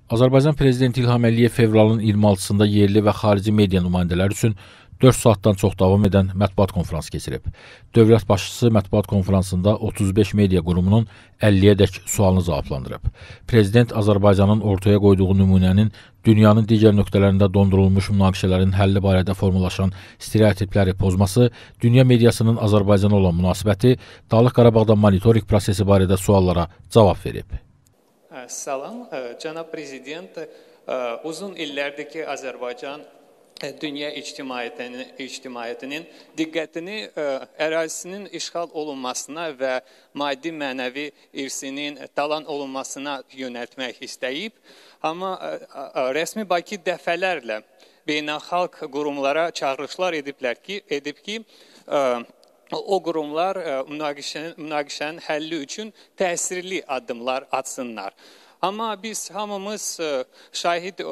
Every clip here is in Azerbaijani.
Azərbaycan Prezidenti İlham Əliyev fevralın 26-sında yerli və xarici media nümayəndələri üçün 4 saatdan çox davam edən mətbuat konfransı keçirib. Dövlət başçısı mətbuat konfransında 35 media qurumunun 50-yədək sualını cavablandırıb. Prezident Azərbaycanın ortaya qoyduğu nümunənin dünyanın digər nöqtələrində dondurulmuş münaqişələrin həlli barədə formalaşan stereotipləri pozması, dünya mediasının Azərbaycana olan münasibəti, Dağlıq Qarabağda monitorinq prosesi barədə suallara cavab verib. Salam, cənab prezident, uzun illərdir ki, Azərbaycan dünya ictimaiyyətinin diqqətini ərazisinin işğal olunmasına və maddi mənəvi irsinin talan olunmasına yönəltmək istəyib. Amma rəsmi Bakı dəfələrlə beynəlxalq qurumlara çağırışlar edib ki, o qurumlar münaqişənin həlli üçün təsirli addımlar atsınlar. Amma biz hamımız şahid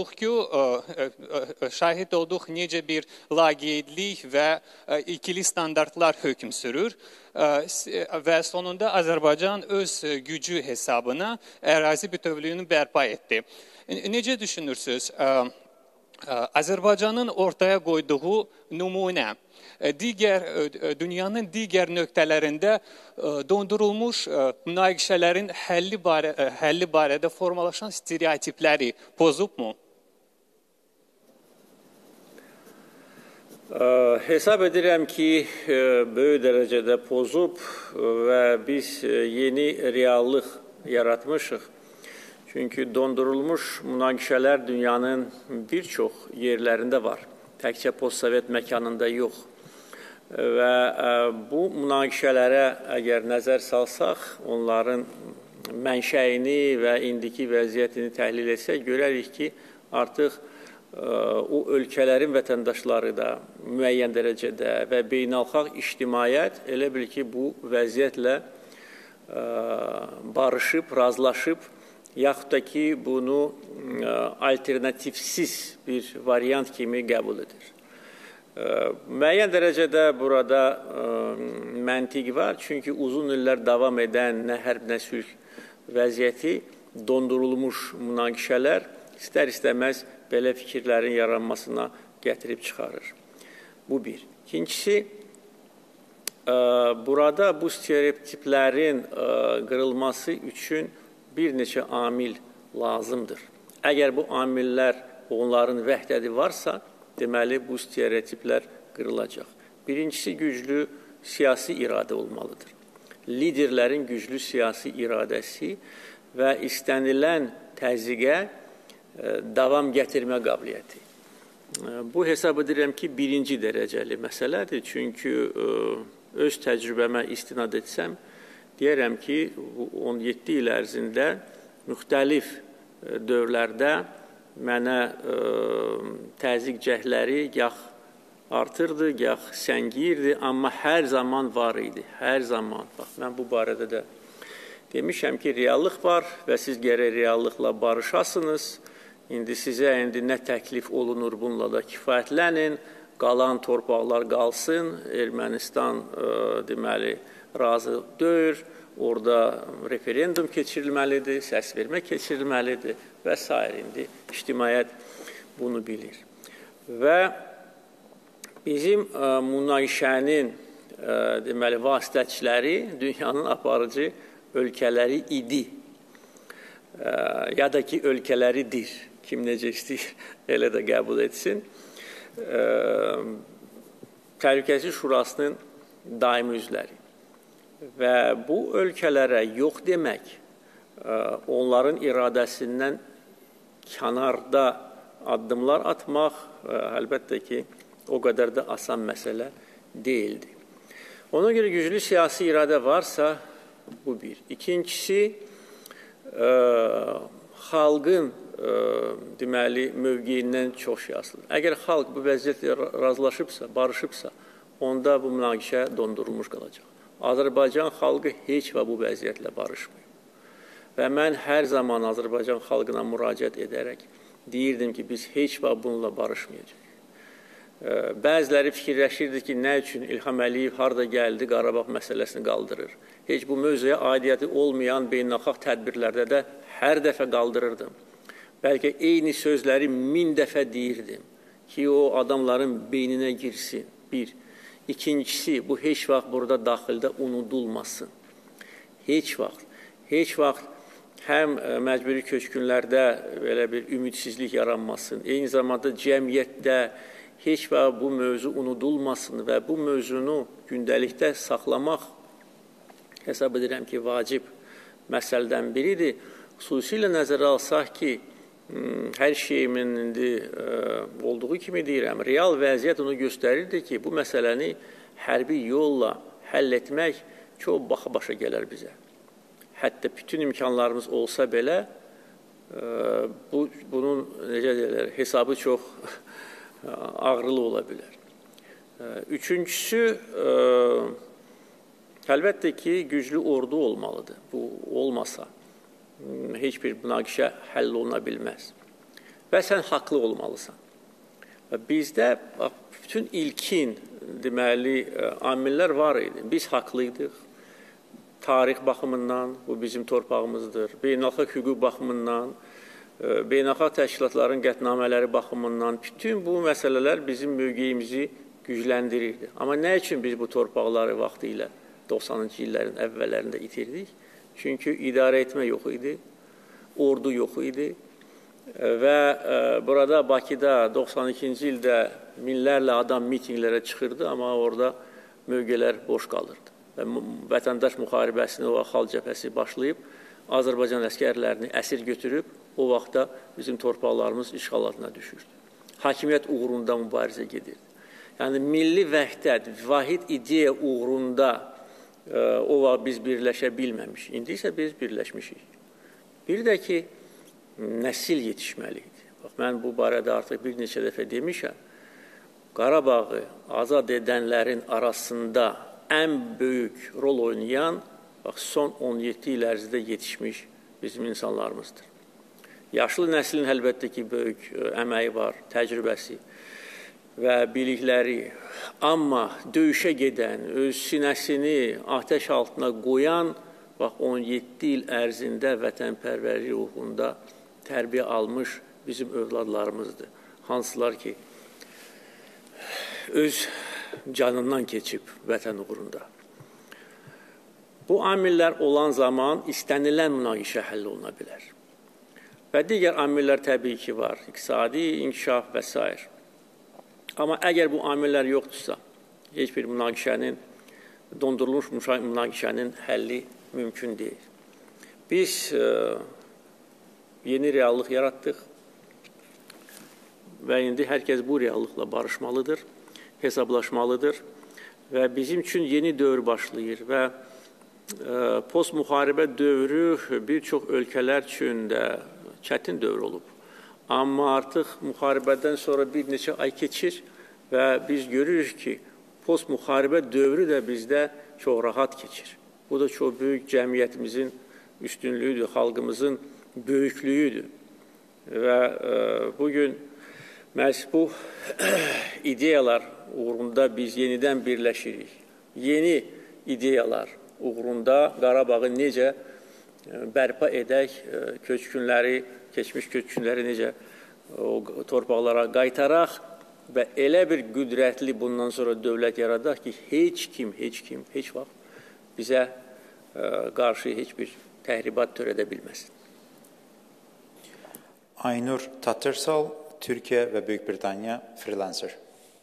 olduq necə bir laqeydlik və ikili standartlar hökm sürür və sonunda Azərbaycan öz gücü hesabına ərazi bütövlüyünü bərpa etdi. Necə düşünürsünüz? Azərbaycanın ortaya qoyduğu nümunə dünyanın digər nöqtələrində dondurulmuş münaqişələrin həlli barədə formalaşan stereotipləri pozubmu? Hesab edirəm ki, böyük dərəcədə pozub və biz yeni reallıq yaratmışıq. Çünki dondurulmuş münaqişələr dünyanın bir çox yerlərində var. Təkcə postsovet məkanında yox. Və bu münaqişələrə əgər nəzər salsaq, onların mənşəyini və indiki vəziyyətini təhlil etsək, görərik ki, artıq o ölkələrin vətəndaşları da müəyyən dərəcədə və beynəlxalq ictimaiyyət elə bil ki, bu vəziyyətlə barışıb, razılaşıb, yaxud da ki, bunu alternativsiz bir variant kimi qəbul edir. Müəyyən dərəcədə burada məntiq var, çünki uzun illər davam edən nə hərb, nə sülh vəziyyəti, dondurulmuş münaqişələr istər-istəməz belə fikirlərin yaranmasına gətirib çıxarır. Bu bir. İkincisi, burada bu stereotiplərin qırılması üçün bir neçə amil lazımdır. Əgər bu amillər onların vəhdəti varsa, deməli bu stereotiplər qırılacaq. Birincisi güclü siyasi iradə olmalıdır. Liderlərin güclü siyasi iradəsi və istənilən təzyiqə davam gətirmə qabiliyyəti. Bu hesab edirəm ki, birinci dərəcəli məsələdir. Çünki öz təcrübəmə istinad etsəm, deyərəm ki, 17 il ərzində müxtəlif dövrlərdə mənə təzyiq cəhdləri gah artırdı, gah səngiyirdi, amma hər zaman var idi. Hər zaman. Bax, mən bu barədə də demişəm ki, reallıq var və siz gərək reallıqla barışasınız. İndi sizə nə təklif olunur, bununla da kifayətlənin, qalan torpaqlar qalsın, Ermənistan deməli razı deyil, orada referendum keçirilməlidir, səs vermə keçirilməlidir və s. İndi ictimaiyyət bunu bilir. Və bizim münaqişənin deməli vasitəçiləri dünyanın aparıcı ölkələri idi. Ya da ki, ölkələridir. Kim necə istəyir, elə də qəbul etsin. Təhlükəsizlik Şurasının daimi üzvləri. Və bu ölkələrə yox demək, onların iradəsindən kənarda addımlar atmaq, əlbəttə ki, o qədər də asan məsələ deyildi. Ona görə güclü siyasi iradə varsa, bu bir. İkincisi, xalqın deməli, mövqeyindən çox şey asılıdır. Əgər xalq bu vəziyyətlə razılaşıbsa, barışıbsa, onda bu münaqişə dondurulmuş qalacaq. Azərbaycan xalqı heç və bu vəziyyətlə barışmıyor. Və mən hər zaman Azərbaycan xalqına müraciət edərək deyirdim ki, biz heç və bununla barışmayacaq. Bəziləri fikirləşirdi ki, nə üçün İlham Əliyev harada gəldi, Qarabağ məsələsini qaldırır. Heç bu mövzuya aidiyyəti olmayan beynəlxalq tədbirlərdə də hər dəfə qaldırırdım. bəlkə eyni sözləri 1000 dəfə deyirdim ki, o adamların beyninə girsin. Bir. İkincisi, bu heç vaxt burada daxildə unudulmasın. Heç vaxt həm məcburi köçkünlərdə belə bir ümidsizlik yaranmasın. Eyni zamanda cəmiyyətdə heç vaxt bu mövzu unudulmasın və bu mövzunu gündəlikdə saxlamaq hesab edirəm ki, vacib məsələdən biridir. Xüsusilə nəzərə alsaq ki, hər şeyimin indi olduğu kimi deyirəm, real vəziyyət onu göstərirdi ki, bu məsələni hərbi yolla həll etmək çox baxa-başa gələr bizə. Hətta bütün imkanlarımız olsa belə, bunun necə deyirlər, hesabı çox ağrılı ola bilər. Üçüncüsü, əlbəttə ki, güclü ordu olmalıdır. Bu olmasa, heç bir münaqişə həll oluna bilməz. Və sən haqlı olmalısan. Bizdə bütün ilkin deməli amillər var idi. Biz haqlıydıq. Tarix baxımından, bu bizim torpağımızdır. Beynəlxalq hüquq baxımından, beynəlxalq təşkilatların qətnamələri baxımından bütün bu məsələlər bizim mövqeyimizi gücləndirirdi. Amma nə üçün biz bu torpaqları vaxtı ilə 90-cı illərin əvvəllərində itirdik? Çünki idarə etmə yox idi, ordu yox idi və burada Bakıda 92-ci ildə minlərlə adam mitinqlərə çıxırdı, amma orada mövqelər boş qalırdı. Və vətəndaş müharibəsini o xalq cəbhəsi başlayıb, Azərbaycan əskərlərini əsir götürüb, o vaxtda bizim torpaqlarımız işğal altına düşürdü. Hakimiyyət uğrunda mübarizə gedirdi. Yəni, milli vəhdət, vahid ideya uğrunda o vaxt biz birləşə bilməmişik. İndi isə biz birləşmişik. Bir də ki, nəsil yetişməliydi. Mən bu barədə artıq bir neçə dəfə demişəm. Qarabağı azad edənlərin arasında ən böyük rol oynayan son 17 il ərzində yetişmiş bizim insanlarımızdır. Yaşlı nəslin əlbəttə ki, böyük əməyi var, təcrübəsi və bilikləri. Amma döyüşə gedən, öz sinəsini atəş altına qoyan 17 il ərzində vətənpərvərlik ruhunda tərbiyə almış bizim övladlarımızdır. Hansılar ki, öz canından keçib vətən uğrunda. Bu amillər olan zaman istənilən münaqişə həll oluna bilər. Və digər amillər təbii ki var, iqtisadi, inkişaf və s. Amma əgər bu amillər yoxdursa, heç bir münaqişənin, dondurulmuş münaqişənin həlli mümkün deyil. Biz yeni reallıq yaratdıq və indi hər kəs bu reallıqla barışmalıdır, hesablaşmalıdır və bizim üçün yeni dövr başlayır və post-müharibə dövrü bir çox ölkələr üçün də çətin dövr olub. Amma artıq müharibədən sonra bir neçə ay keçir və biz görürük ki, post-müharibə dövrü də bizdə çox rahat keçir. Bu da çox böyük cəmiyyətimizin üstünlüyüdür, xalqımızın böyüklüyüdür. Və bugün məhz bu ideyalar uğrunda biz yenidən birləşirik. Yeni ideyalar uğrunda Qarabağı necə bərpa edək, köçkünləri, keçmiş köçkünləri necə torpaqlara qaytaraq və elə bir qüdrətli bundan sonra dövlət yaradaq ki, heç kim, heç vaxt bizə qarşı heç bir təhribat törədə bilməsin. Aynur Tattersall, Türkiye ve Büyük Britanya freelancer.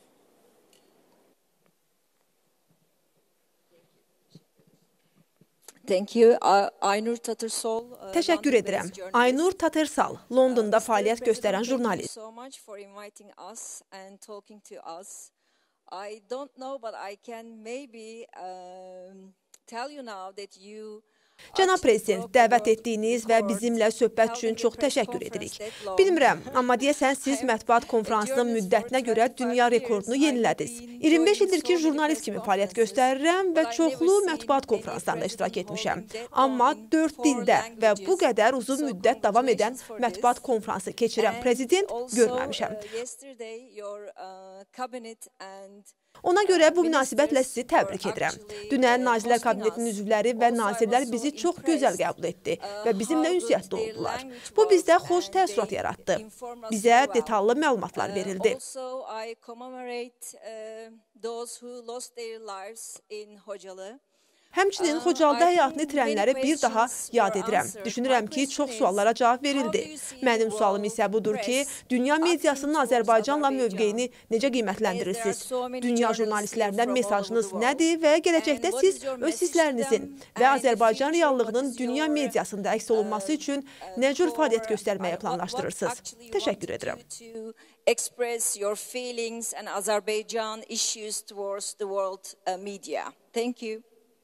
Thank you. Aynur Tattersall. Təşəkkür edirəm. Aynur Tattersall, Londonda fəaliyyət göstərən jurnalist. So much for inviting us and talking to us. I don't know, but I can maybe tell you now that you Cənab Prezident, dəvət etdiyiniz və bizimlə söhbət üçün çox təşəkkür edirik. Bilmirəm, amma deyəsən siz mətbuat konfransının müddətinə görə dünya rekordunu yenilədiniz. 25 ildir ki, jurnalist kimi fəaliyyət göstərirəm və çoxlu mətbuat konfranslarında iştirak etmişəm. Amma 4 dildə və bu qədər uzun müddət davam edən mətbuat konfransı keçirən prezident görməmişəm. Ona görə bu münasibətlə sizi təbrik edirəm. Dünən Nazirlər Kabinetinin üzvləri və nazirlər bizi bizi çox gözəl qəbul etdi və bizimlə ünsiyyətdə oldular. Bu bizdə xoş təəssürat yaratdı. Bizə detallı məlumatlar verildi. Həmçinin Xocalıda həyatını itirənləri bir daha yad edirəm. Düşünürəm ki, çox suallara cavab verildi. Mənim sualım isə budur ki, dünya mediasının Azərbaycanla mövqeyini necə qiymətləndirirsiniz? Dünya jurnalistlərindən mesajınız nədir və gələcəkdə siz öz hisslərinizin və Azərbaycan reallığının dünya mediasında əks olunması üçün nə cür fəaliyyət göstərməyə planlaşdırırsınız? Təşəkkür edirəm. Express your feelings and Azerbaijan issues towards the world media. Thank you.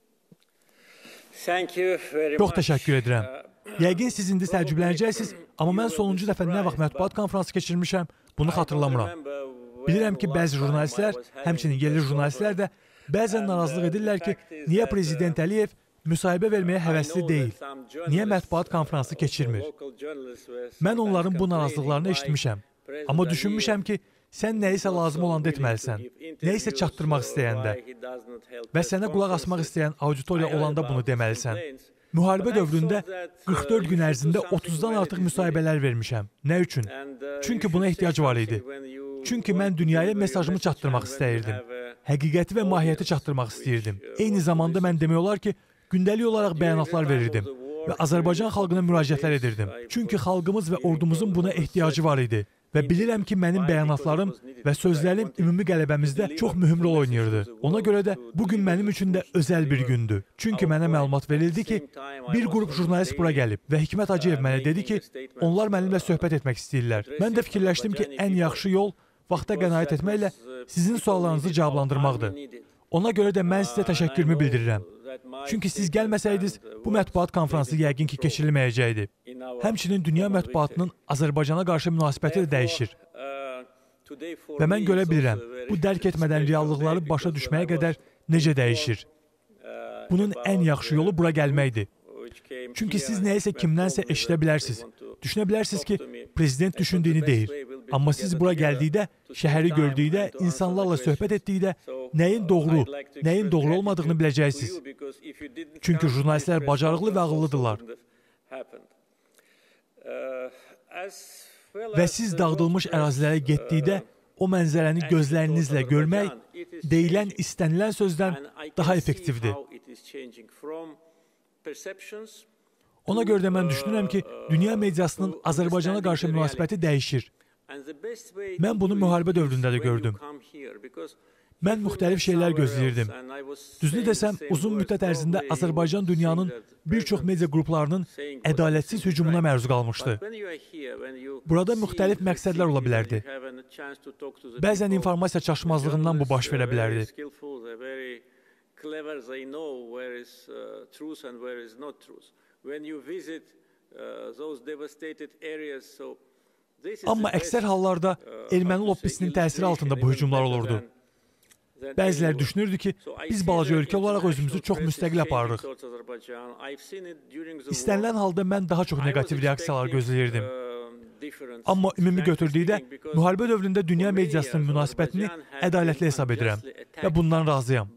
Çox təşəkkür edirəm. Yəqin siz indi təəccüblənəcəksiniz, amma mən sonuncu dəfə nə vaxt mətbuat konfransı keçirmişəm, bunu xatırlamıram. Bilirəm ki, bəzi jurnalistlər, həmçinin yerli jurnalistlər də bəzən narazılıq edirlər ki, niyə Prezident Əliyev müsahibə verməyə həvəsli deyil, niyə mətbuat konfransı keçirmir. Mən onların bu narazılıqlarını eşitmişəm, amma düşünmüşəm ki, sən nəyisə lazım olanda etməlisən, nəyisə çatdırmaq istəyəndə və sənə qulaq asmaq istəyən auditoriya olanda bunu deməlisən. Müharibə dövründə 44 gün ərzində 30-dan artıq müsahibələr vermişəm. Nə üçün? Çünki buna ehtiyac var idi. Çünki mən dünyaya mesajımı çatdırmaq istəyirdim. Həqiqəti və mahiyyəti çatdırmaq istəyirdim. Eyni zamanda mən demək olar ki, gündəlik olaraq bəyanatlar verirdim və Azərbaycan xalqına müraciətlər edirdim. Çünki xalqımız və ordumuzun buna ehtiyacı var idi. Və bilirəm ki, mənim bəyanatlarım və sözlərim ümumi qələbəmizdə çox mühüm rol oynayırdı. Ona görə də bugün mənim üçün də özəl bir gündür. Çünki mənə məlumat verildi ki, bir qrup jurnalist bura gəlib və Hikmət Hacıyev mənə dedi ki, onlar mənimlə söhbət etmək istəyirlər. Mən də fikirləşdim ki, ən yaxşı yol vaxta qənaət etməklə sizin suallarınızı cavablandırmaqdır. Ona görə də mən sizə təşəkkürümü bildirirəm. Çünki siz gəlməsəydiniz, bu mətbuat konfransı yəqin ki, keçirilməyəcəkdi. Həmçinin dünya mətbuatının Azərbaycana qarşı münasibəti də dəyişir. Və mən görə bilirəm, bu dərk etmədən reallıqları başa düşməyə qədər necə dəyişir. Bunun ən yaxşı yolu bura gəlməkdir. Çünki siz nəyisə kimdənsə eşidə bilərsiniz. Düşünə bilərsiniz ki, prezident düşündüyünü deyir. Amma siz bura gəldikdə, şəhəri gördükdə, insanlarla söhbət etdikdə nəyin doğru, nəyin doğru olmadığını biləcəksiniz. Çünki jurnalistlər bacarıqlı və ağıllıdırlar. Və siz dağıdılmış ərazilərə getdikdə o mənzərəni gözlərinizlə görmək deyilən, istənilən sözdən daha effektivdir. Ona görə də mən düşünürəm ki, dünya mediasının Azərbaycana qarşı münasibəti dəyişir. Mən bunu müharibə dövründə də gördüm. Mən müxtəlif şeylər gözləyirdim. Düzünü desəm, uzun müddət ərzində Azərbaycan dünyanın bir çox media qruplarının ədalətsiz hücumuna məruz qalmışdı. Burada müxtəlif məqsədlər ola bilərdi. Bəzən informasiya çaşmazlığından bu baş verə bilərdi. Amma əksər hallarda erməni lobbisinin təsiri altında bu hücumlar olurdu. Bəziləri düşünürdü ki, biz balaca ölkə olaraq özümüzü çox müstəqil aparırıq. İstənilən halda mən daha çox negativ reaksiyalar gözləyirdim. Amma ümumi götürdükdə, müharibə dövründə dünya mediasının münasibətini ədalətli hesab edirəm və bundan razıyam.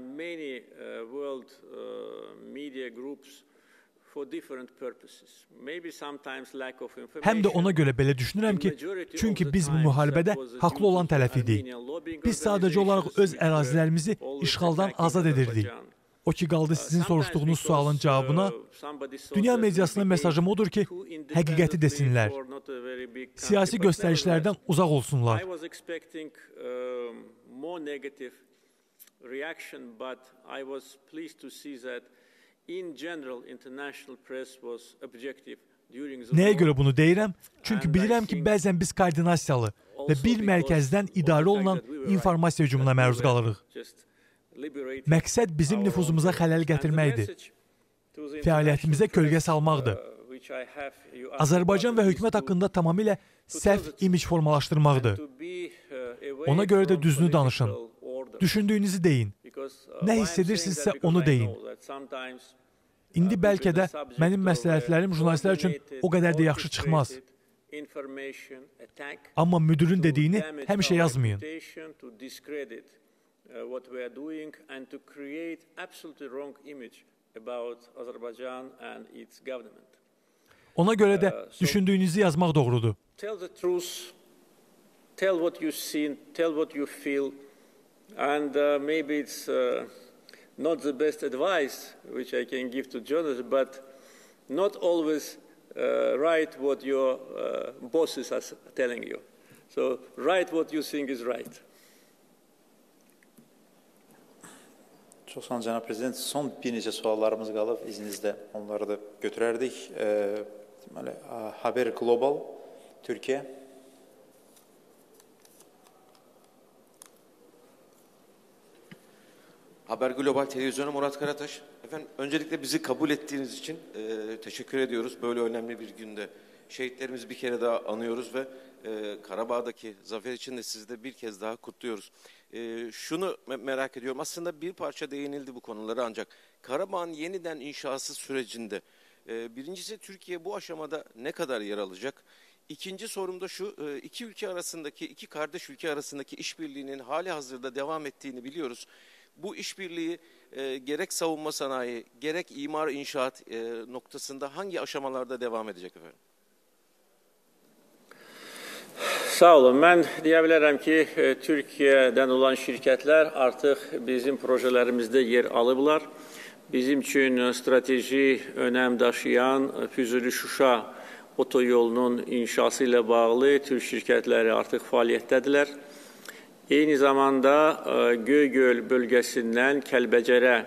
Həm də ona görə belə düşünürəm ki, çünki biz bu müharibədə haqlı olan tərəf idik. Biz sadəcə olaraq öz ərazilərimizi işğaldan azad edirdik. O ki, qaldı sizin soruşduğunuz sualın cavabına, dünya mediasının mesajım odur ki, həqiqəti desinlər. Siyasi göstərişlərdən uzaq olsunlar. Nəyə görə bunu deyirəm? Çünki bilirəm ki, bəzən biz koordinasiyalı və bir mərkəzdən idarə olunan informasiya hücumuna məruz qalırıq. Məqsəd bizim nüfuzumuza xələl gətirməkdir. Fəaliyyətimizə kölgə salmaqdır. Azərbaycan və hökumət haqqında tamamilə səhv imic formalaşdırmaqdır. Ona görə də düzünü danışın. Düşündüyünüzü deyin. Nə hiss edirsinizsə onu deyin. İndi bəlkə də mənim məsləhətlərim jurnalistlər üçün o qədər də yaxşı çıxmaz. Amma müdirin dediyini həmişə yazmayın. about Azerbaijan and its government. Ona görə də düşündüyünüzü yazmaq doğrudur. Tell the truth, tell what you've seen, tell what you feel, and maybe it's not the best advice which I can give to journalists, but not always write what your bosses are telling you. So write what you think is right. Çox sağ olun, cənab prezident. Son bir neçə suallarımız qalıb, izninizlə onları da götürərdik. Haber Global, Türkiye. Haber Global Televizyonu Murat Karataş. Efendim, öncelikle bizi kabul ettiğiniz için teşekkür ediyoruz. Böyle önemli bir günde şehitlerimizi bir kere daha anıyoruz ve Karabağ'daki zafer için de sizi de bir kez daha kutluyoruz. Şunu merak ediyorum. Aslında bir parça değinildi bu konulara, ancak Karabağ'ın yeniden inşası sürecinde birincisi Türkiye bu aşamada ne kadar yer alacak? İkinci sorum da şu, iki ülke arasındaki, iki kardeş ülke arasındaki işbirliğinin hali hazırda devam ettiğini biliyoruz. Bu işbirliği gerek savunma sanayi, gerek imar inşaat noktasında hangi aşamalarda devam edecek efendim? Sağ olun. Mən deyə bilərəm ki, Türkiyədən olan şirkətlər artıq bizim projelerimizdə yer alıblar. Bizim üçün strateji önəm daşıyan Füzuli-Şuşa otoyolunun inşası ilə bağlı Türk şirkətləri artıq fəaliyyətdədirlər. Eyni zamanda Göygöl bölgəsindən Kəlbəcərə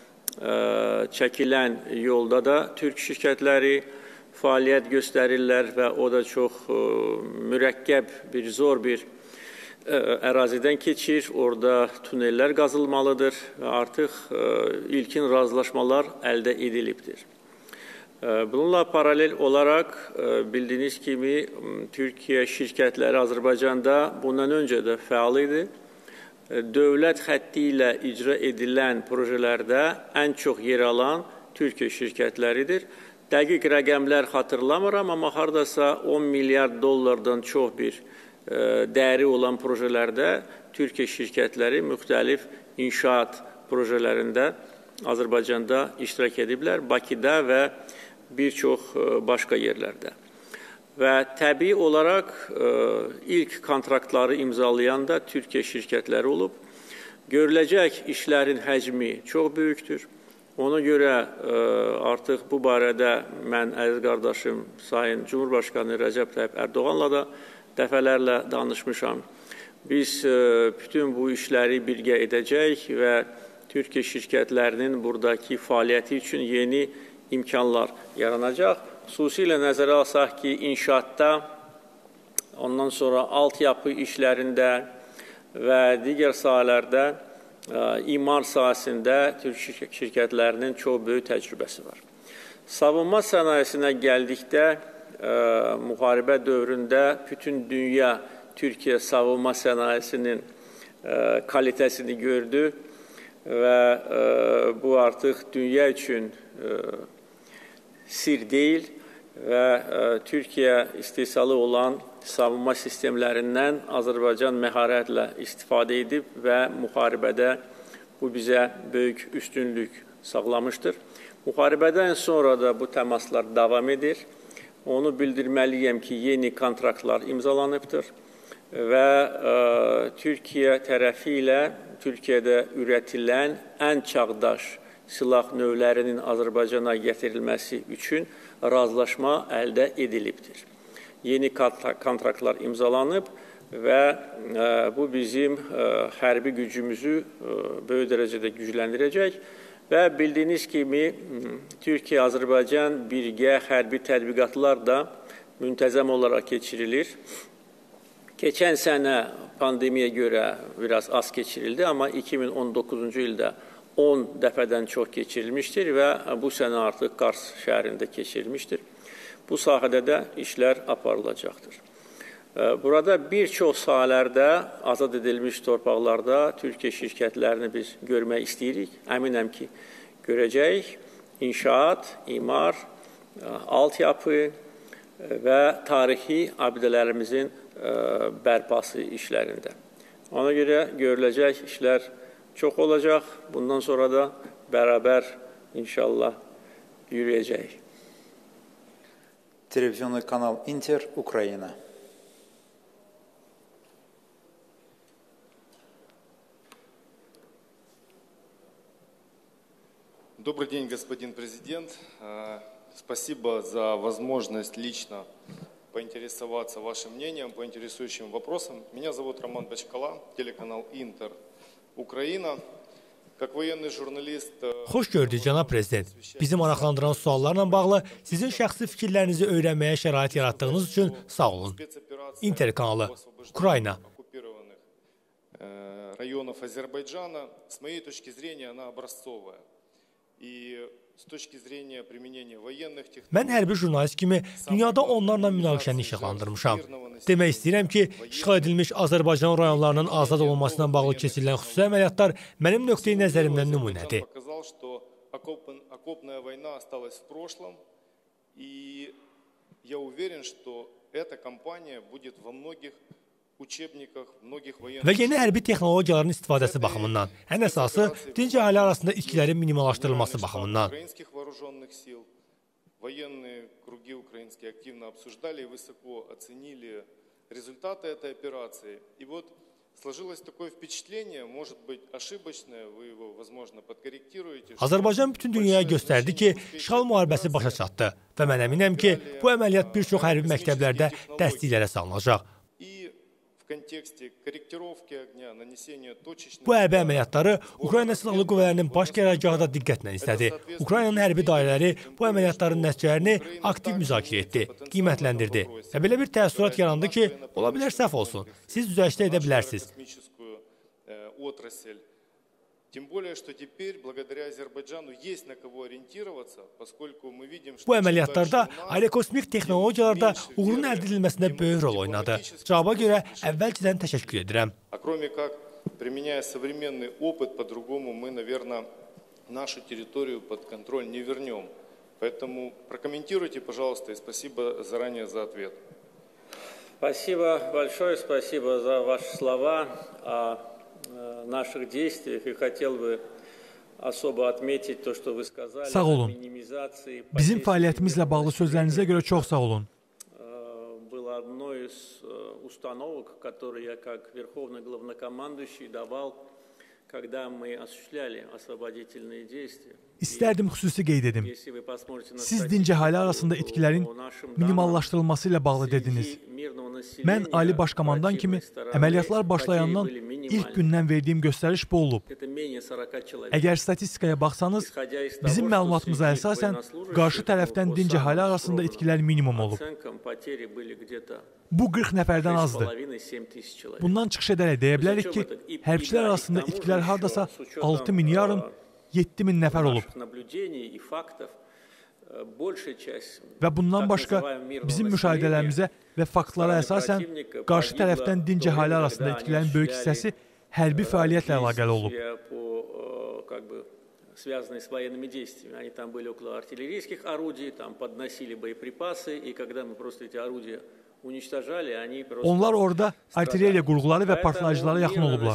çəkilən yolda da Türk şirkətləri fəaliyyət göstərirlər və o da çox mürəkkəb bir, zor bir ərazidən keçir. Orada tunellər qazılmalıdır və artıq ilkin razılaşmalar əldə edilibdir. Bununla paralel olarak bildiğiniz kimi Türkiye şirkətləri Azərbaycanda bundan öncə də fəal idi. Dövlət xətti ilə icra edilən projelərdə ən çox yer alan Türkiye şirkətləridir. Dəqiq rəqəmlər xatırlamıram, amma hardasa 10 milyard dollardan çox bir dəyəri olan projelərdə Türkiye şirkətləri müxtəlif inşaat projelərində Azərbaycanda iştirak ediblər, Bakıda və bir çox başqa yerlərdə. Və təbii olaraq ilk kontraktları imzalayan da Türkiye şirkətləri olub. Görüləcək işlərin həcmi çox böyükdür. Ona görə artıq bu barədə mən əziz qardaşım Sayın Cumhurbaşkanı Rəcəb Tayyip Erdoğan'la da dəfələrlə danışmışam. Biz bütün bu işləri birgə edəcək və Türkiye şirkətlərinin buradakı fəaliyyəti üçün yeni imkanlar yaranacaq. Xüsusilə nəzərə alsaq ki, inşaatda, ondan sonra altyapı işlərində və digər sahələrdə imar sahəsində Türk şirkətlərinin çox böyük təcrübəsi var. Savunma sənayesinə gəldikdə, müharibə dövründə bütün dünya Türkiye savunma sənayesinin kalitəsini gördü və bu artıq dünya üçün sir deyil və Türkiye istehsalı olan savunma sistemlərindən Azərbaycan məharətlə istifadə edib və müharibədə bu bizə böyük üstünlük sağlamışdır. Müharibədən sonra da bu təmaslar davam edir. Onu bildirməliyəm ki, yeni kontraktlar imzalanıbdır və Türkiye tərəfi ilə Türkiyədə ürətilən ən çağdaş silah növlərinin Azərbaycana gətirilməsi üçün razılaşma əldə edilibdir. Yeni kontraktlar imzalanıb və bu bizim hərbi gücümüzü böyük dərəcədə gücləndirəcək və bildiyiniz kimi Türkiyə-Azərbaycan birgə hərbi tədbiqatlar da müntəzəm olaraq keçirilir. Keçən sənə pandemiya görə biraz az keçirildi, amma 2019-cu ildə 10 dəfədən çox keçirilmişdir və bu sənə artıq Qars şəhərində keçirilmişdir. Bu sahədə də işlər aparılacaqdır. Burada bir çox sahələrdə azad edilmiş torpaqlarda Türkiye şirkətlərini biz görmək istəyirik. Əminəm ki, görəcəyik. İnşaat, imar, altyapı və tarixi abidələrimizin bərpası işlərində. Ona görə görüləcək işlər çox olacaq. Bundan sonra da bərabər inşallah yürüyəcək. Televizyonlu kanal Inter, Ukrayna. Добрый день, господин президент. Спасибо за возможность лично поинтересоваться вашим мнением по интересующим вопросам. Меня зовут Роман Бачкала, телеканал Интер, Украина. Как военный журналист... Xoş gördük, cənab prezident. Bizi maraqlandıran suallarla bağlı sizin şəxsi fikirlərinizi öyrənməyə şərait yaratdığınız üçün sağ olun. Inter kanalı, Ukrayna. Районов Азербайджана, с моей точки зрения, она образцовая. И с точки зрения применения военных технологий... Mən hərbi jurnalist kimi dünyada onlarla münaqişəni işıqlandırmışam. Demək istəyirəm ki, işğal edilmiş Azərbaycan rayonlarının azad olunmasına bağlı keçirilən xüsusi əməliyyatlar mənim nöqteyi nəzərimdən nümunədir. Окопная война осталась в прошлом, и я уверен, что эта кампания будет во многих Və yeni hərbi texnologiyaların istifadəsi baxımından, ən əsası dinc əhali arasında içkilərin minimallaşdırılması baxımından. Военные круги украинские активно обсуждали и высоко оценили результаты этой операции. И вот сложилось такое впечатление, может быть ошибочное, вы его, возможно, подкорректируете. Azərbaycan bütün dünyaya göstərdi ki, işğal müharibəsi başa çatdı və mən əminəm ki, bu əməliyyat bir çox hərbi məktəblərdə dərsliklərə salınacaq. Bu hərbi əməliyyatları Ukrayna Silahlı Qüvvələrinin baş qərargahı da diqqətlə izlədi. Ukraynanın hərbi dairələri bu əməliyyatların nəticələrini aktiv müzakirə etdi, qiymətləndirdi. Və belə bir təəssürat yarandı ki, ola bilər səhv olsun, siz düzəlişdə edə bilərsiniz. Тем более, что теперь, благодаря Азербайджану, есть на кого ориентироваться, поскольку мы видим, что... Bu əməliyyatlarda aerokosmik texnologiyalarda uğurun əldə edilməsində böyük rol oynadı. Cavaba görə əvvəlcədən təşəkkür edirəm. Кроме как, применяя современный опыт, по-другому мы, наверное, нашу территорию под контроль не вернем. Поэтому прокомментируйте, пожалуйста, и спасибо заранее за ответ. Спасибо большое, спасибо за ваши слова наших действиях и хотел бы особо отметить то, что вы сказали. Sağ olun. Bizim fəaliyyətimizlə bağlı sözlərinizə görə çox sağ olun. Было одно из установок, которые я как верховный главнокомандующий давал, когда мы осуществляли освободительные действия. İstərdim xüsusi qeyd edim. Siz dinc əhali arasında itkilərin minimallaşdırılması ilə bağlı dediniz. Mən Ali Başkomandan kimi əməliyyatlar başlayandan ilk gündən verdiyim göstəriş bu olub. Əgər statistikaya baxsanız, bizim məlumatımıza əsasən qarşı tərəfdən dinc əhali arasında itkilər minimum olub. Bu 40 nəfərdən azdır. Bundan çıxış edərək deyə bilərik ki, hərbçilər arasında itkilər hardasa 6000 yarım, 7000 nəfər olub. Və bundan başqa bizim müşahidələrimizə və faktlara əsasən qarşı tərəfdən dinc əhali arasında itkilərin böyük hissəsi hərbi fəaliyyətlə əlaqəli olub. Связанные с военными действиями. Они там были около артиллерийских орудий, там подносили боеприпасы, и когда мы просто эти орудия уничтожали, они просто... Onlar orada artilleriya qurğuları və partlayıcılara yaxın olublar.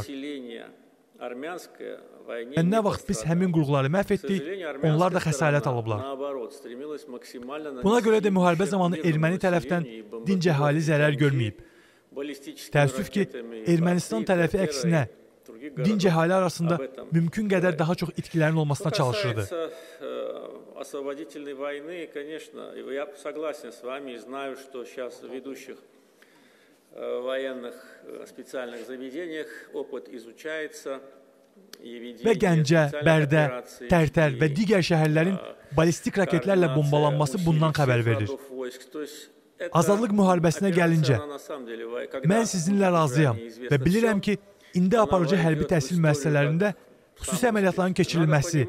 Və nə vaxt biz həmin qurğuları məhv etdik, onlar da xəsarət alıblar. Buna görə də müharibə zamanı erməni tərəfdən dinc əhali zərər görməyib. Təəssüf ki, Ermənistan tərəfi əksinə dinc əhali arasında mümkün qədər daha çox itkilərin olmasına çalışırdı. Освободительной войны, конечно, я согласен с вами и знаю, что сейчас в ведущих военных специальных заведениях опыт изучается. Və Gəncə, Bərdə, Tərtər və digər şəhərlərin balistik raketlərlə bombalanması bundan xəbər verir. Azadlıq müharibəsinə gəlincə, mən sizinlə razıyam və bilirəm ki, indi aparıcı hərbi təhsil müəssisələrində xüsusi əməliyyatların keçirilməsi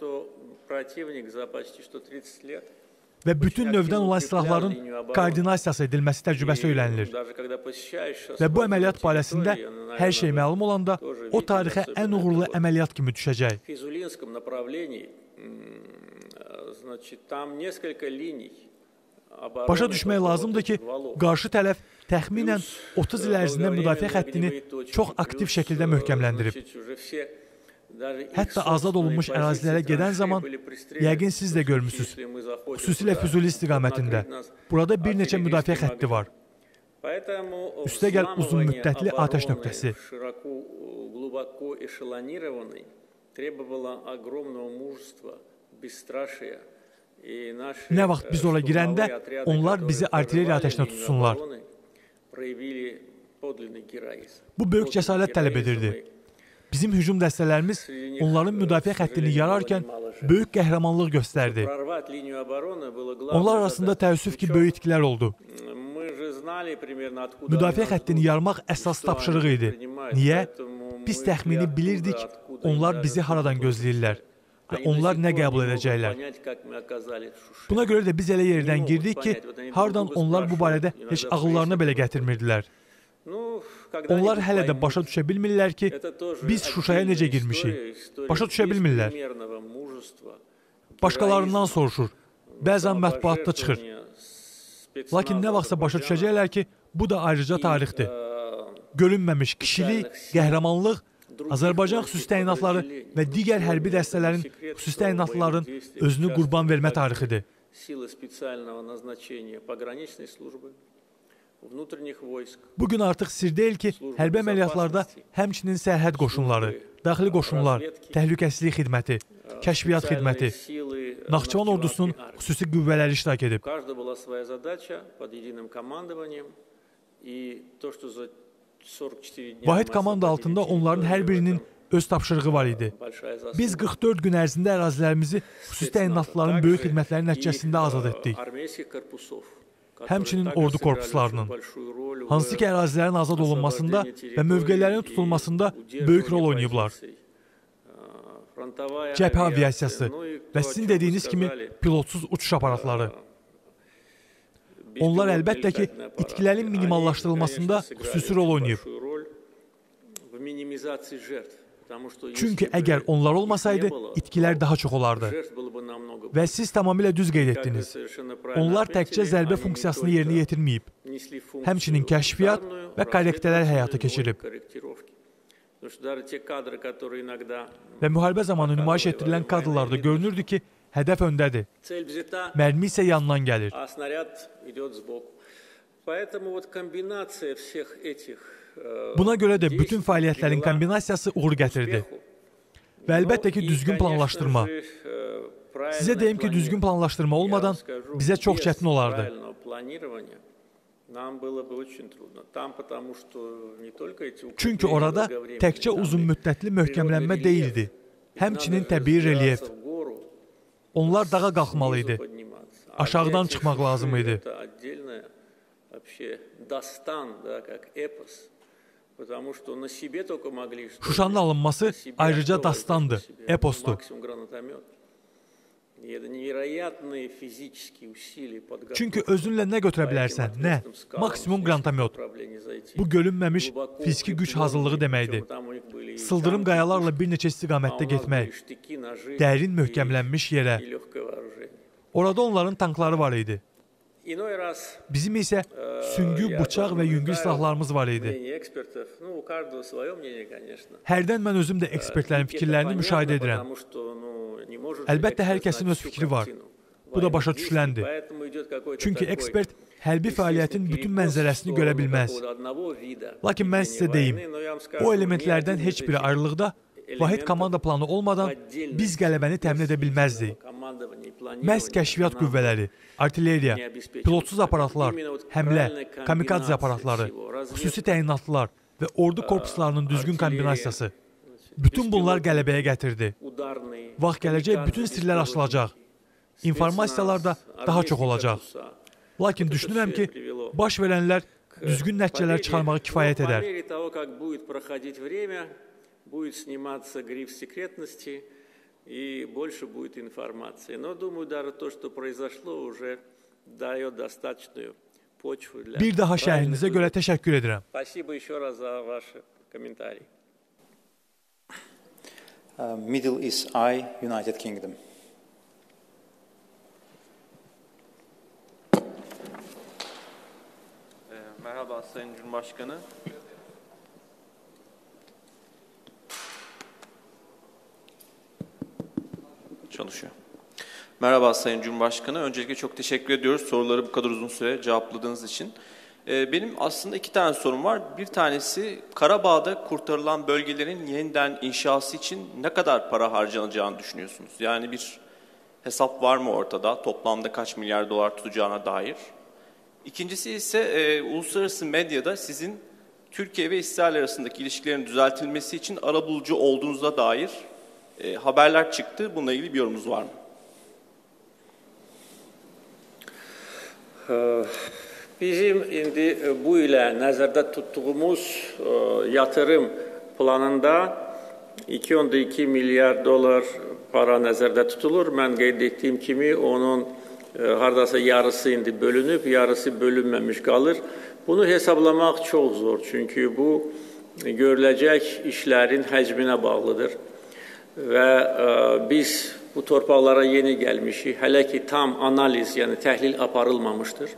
və bütün növdən olan silahların koordinasiyası edilməsi təcrübəsi öyrənilir. Və bu əməliyyat barəsində hər şey məlum olanda o tarixə ən uğurlu əməliyyat kimi düşəcək. Başa düşmək lazımdır ki, qarşı tərəf təxminən 30 il ərzində müdafiə xəttini çox aktiv şəkildə möhkəmləndirib. Hətta azad olunmuş ərazilərə gedən zaman, yəqin siz də görmüsünüz, xüsusilə Füzuli istiqamətində. Burada bir neçə müdafiə xətti var. Üstəgəl uzun müddətli atəş nöqtəsi. Nə vaxt biz ora girəndə, onlar bizi artilleriya atəşinə tutsunlar. Bu böyük cəsarət tələb edirdi. Bizim hücum dəstələrimiz onların müdafiə xəttini yararkən böyük qəhrəmanlıq göstərdi. Onlar arasında təəssüf ki, böyük itkilər oldu. Müdafiə xəttini yarmaq əsas tapşırıq idi. Niyə? Biz təxmini bilirdik, onlar bizi haradan gözləyirlər və onlar nə qəbul edəcəklər. Buna görə də biz elə yerdən girdik ki, hardan onlar bu barədə heç ağıllarına belə gətirmirdilər. Onlar hələ də başa düşə bilmirlər ki, biz Şuşaya necə girmişik. Başa düşə bilmirlər. Başqalarından soruşur. Bəzən mətbuatda çıxır. Lakin nə vaxtsa başa düşəcəklər ki, bu da ayrıca tarixdir. Görünməmiş kişilik, qəhrəmanlıq, Azərbaycan xüsusi təyinatları və digər hərbi dəstələrin xüsusi təyinatların özünü qurban vermə tarixidir. Bugün artıq sir deyil ki, hərbi əməliyyatlarda həmçinin sərhəd qoşunları, daxili qoşunlar, təhlükəsizlik xidməti, kəşfiyyat xidməti, Naxçıvan ordusunun xüsusi qüvvələri iştirak edib. Vahid komanda altında onların hər birinin öz tapşırığı var idi. Biz 44 gün ərzində ərazilərimizi xüsusi təyinatlıların böyük xidmətləri nəticəsində azad etdik. Həmçinin ordu korpuslarının, hansı ki ərazilərin azad olunmasında və mövqelərin tutulmasında böyük rol oynayıblar. Cəbhə aviasiyası və sizin dediyiniz kimi pilotsuz uçuş aparatları. Onlar əlbəttə ki, itkilərin minimallaşdırılmasında xüsusi rol oynayıb. Çünki əgər onlar olmasaydı, itkilər daha çox olardı. Və siz tamamilə düz qeyd etdiniz. Onlar təkcə zərbə funksiyasını yerinə yetirməyib. Həmçinin kəşfiyyat və korrektələr həyata keçirib. Və müharibə zamanı nümayiş etdirilən kadrlarda görünürdü ki, hədəf öndədir. Mərmi isə yandan gəlir. Buna görə də bütün fəaliyyətlərin kombinasiyası uğur gətirdi. Və əlbəttə ki, düzgün planlaşdırma. Sizə deyim ki, düzgün planlaşdırma olmadan bizə çox çətin olardı. Çünki orada təkcə uzun müddətli möhkəmlənmə deyildi. Həmçinin təbii relyef. Onlar dağa qalxmalı idi. Aşağıdan çıxmaq lazım idi. Şuşanın alınması ayrıca dastandır, eposdur. Çünki özünlə nə götürə bilərsən, nə? Maksimum qrantamyot. Bu görünməmiş fiziki güc hazırlığı deməkdir. Sıldırım qayalarla bir neçə istiqamətdə getmək, dərin möhkəmlənmiş yerə. Orada onların tankları var idi. Bizim isə süngü, bıçaq və yüngül silahlarımız var idi. Hərdən mən özüm də ekspertlərin fikirlərini müşahidə edirəm. Əlbəttə, hər kəsin öz fikri var. Bu da başa düşüləndir. Çünki ekspert hərbi fəaliyyətin bütün mənzərəsini görə bilməz. Lakin mən sizə deyim, o elementlərdən heç biri ayrılıqda vahid komanda planı olmadan biz qələbəni təmin edə bilməzdik. Məhz kəşfiyyat qüvvələri, artilleriya, pilotsuz aparatlar, həmlə, kamikadze aparatları, xüsusi təyinatlılar və ordu korpuslarının düzgün kombinasiyası. Bütün bunlar qələbəyə gətirdi. Vaxt gələcək, bütün sirlər açılacaq. İnformasiyalar da daha çox olacaq. Lakin düşünürəm ki, baş verənlər düzgün nəticələr çıxarmağı kifayət edər. Будет сниматься гриф секретности и больше будет информации. Но думаю, даже то, что произошло, уже дает достаточную почву для... Bir daha şərhinizə görə təşəkkür edirəm. Спасибо еще раз за ваши комментарии. Middle East Eye, United Kingdom. Merhaba Sayın Cumhurbaşkanı. Merhaba Sayın Cumhurbaşkanı. Öncelikle çok teşekkür ediyoruz soruları bu kadar uzun süre cevapladığınız için. Benim aslında 2 tane sorum var. Bir tanesi Karabağ'da kurtarılan bölgelerin yeniden inşası için ne kadar para harcanacağını düşünüyorsunuz? Yani bir hesap var mı ortada? Toplamda kaç milyar dolar tutacağına dair. İkincisi ise uluslararası medyada sizin Türkiye ve İsrail arasındaki ilişkilerin düzeltilmesi için arabulucu olduğunuza dair haberler çıktı. Bununla ilgili bir yorumunuz var mı? Bizim indi bu ilə nəzərdə tutduğumuz yatırım planında 2.2 milyar dolar para nəzərdə tutulur. Mən qeyd etdiyim kimi onun hardasa yarısı indi bölünüb, yarısı bölünməmiş qalır. Bunu hesablamaq çox zor, çünki bu görüləcək işlərin həcminə bağlıdır. Və biz bu torpaqlara yeni gəlmişik. Hələ ki tam analiz, yəni təhlil aparılmamışdır.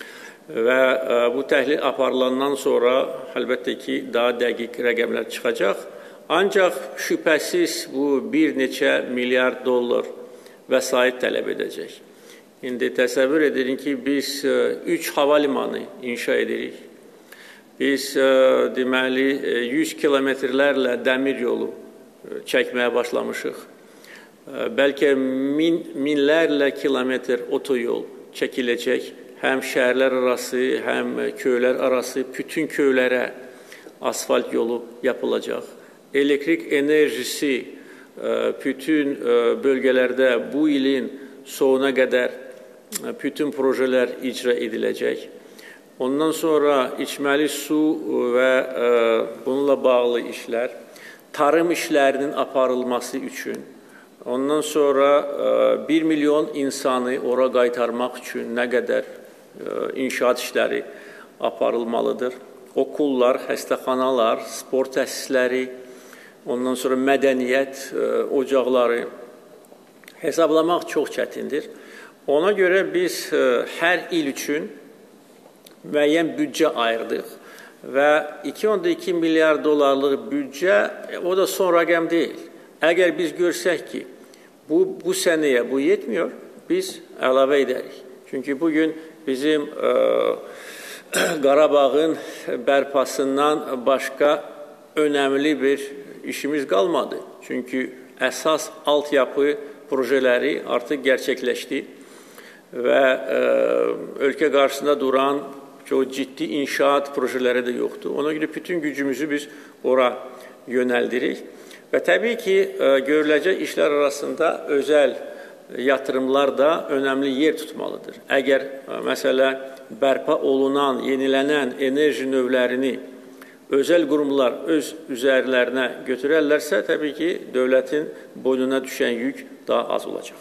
Və bu təhlil aparılandan sonra əlbəttə ki daha dəqiq rəqəmlər çıxacaq. Ancaq şübhəsiz bu bir neçə milyar dollar vəsait tələb edəcək. İndi təsəvvür edin ki biz 3 hava limanı inşa edirik. Biz deməli 100 kilometrlərlə dəmir yolu çəkməyə başlamışıq. Bəlkə minlərlə kilometr otoyol çəkiləcək. Həm şəhərlər arası, həm köylər arası bütün köylərə asfalt yolu yapılacaq. Elektrik enerjisi bütün bölgələrdə bu ilin sonuna qədər bütün projelər icra ediləcək. Ondan sonra içməli su və bununla bağlı işlər, tarım işlərinin aparılması üçün, ondan sonra 1 milyon insanı ora qaytarmaq üçün nə qədər inşaat işləri aparılmalıdır. Okullar, xəstəxanalar, spor təsisləri, ondan sonra mədəniyyət ocaqları hesablamaq çox çətindir. Ona görə biz hər il üçün müəyyən büdcə ayırdıq və 2.2 milyar dolarlıq büdcə o da son rəqəm deyil. Əgər biz görsək ki, bu sənəyə bu yetmiyor, biz əlavə edərik. Çünki bugün bizim Qarabağın bərpasından başqa önəmli bir işimiz qalmadı. Çünki əsas altyapı projeləri artıq gerçəkləşdi və ölkə qarşısında duran çox ciddi inşaat projeləri də yoxdur. Ona görə bütün gücümüzü biz ora yönəldirik və təbii ki, görüləcək işlər arasında özəl yatırımlar da önəmli yer tutmalıdır. Əgər məsələ bərpa olunan, yenilənən enerji növlərini özəl qurumlar öz üzərlərinə götürərlərsə, təbii ki, dövlətin boynuna düşən yük daha az olacaq.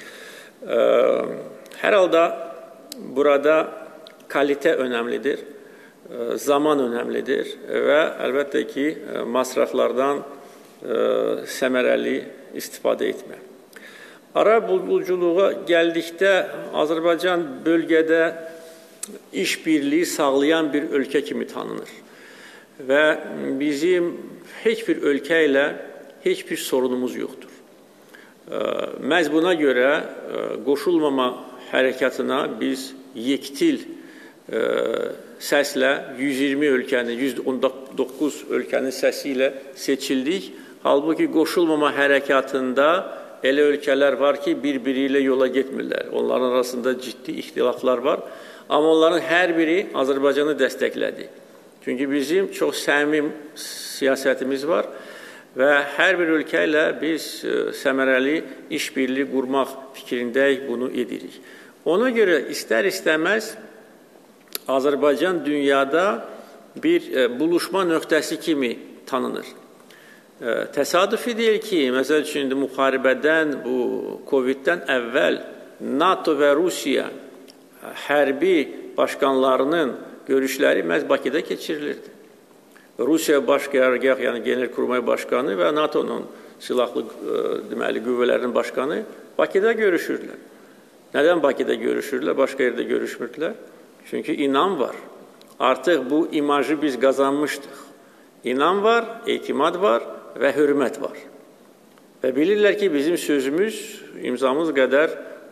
Hər halda burada kalite önəmlidir, zaman önəmlidir və əlbəttə ki, masraflardan səmərəli istifadə etmək. Ara buluculuğa gəldikdə Azərbaycan bölgədə işbirliyi sağlayan bir ölkə kimi tanınır. Və bizim heç bir ölkə ilə heç bir sorunumuz yoxdur. Məhz buna görə qoşulmama hərəkatına biz yektil səslə 120 ölkənin, 119 ölkənin səsi ilə seçildik. Halbuki qoşulmama hərəkatında elə ölkələr var ki, bir-biri ilə yola getmirlər. Onların arasında ciddi ixtilaflar var. Amma onların hər biri Azərbaycanı dəstəklədi. Çünki bizim çox səmimi siyasətimiz var və hər bir ölkə ilə biz səmərəli işbirliyi qurmaq fikrindəyik, bunu edirik. Ona görə istər-istəməz Azərbaycan dünyada bir buluşma nöqtəsi kimi tanınır. Təsadüfi deyil ki, məsəl üçün müharibədən, bu Covid-dən əvvəl NATO və Rusiya hərbi başqanlarının görüşləri məhz Bakıda keçirilirdi. Rusiya Baş Qərargah, yəni Genelkurmay Başqanı və NATO'nun silahlı qüvvələrinin başqanı Bakıda görüşürlər. Nədən Bakıda görüşürlər, başqa yerdə görüşmürdülər? Çünki inam var. Artıq bu imajı biz qazanmışdıq. İnam var, etimad var və hörmət var. Və bilirlər ki, bizim sözümüz, imzamız qədər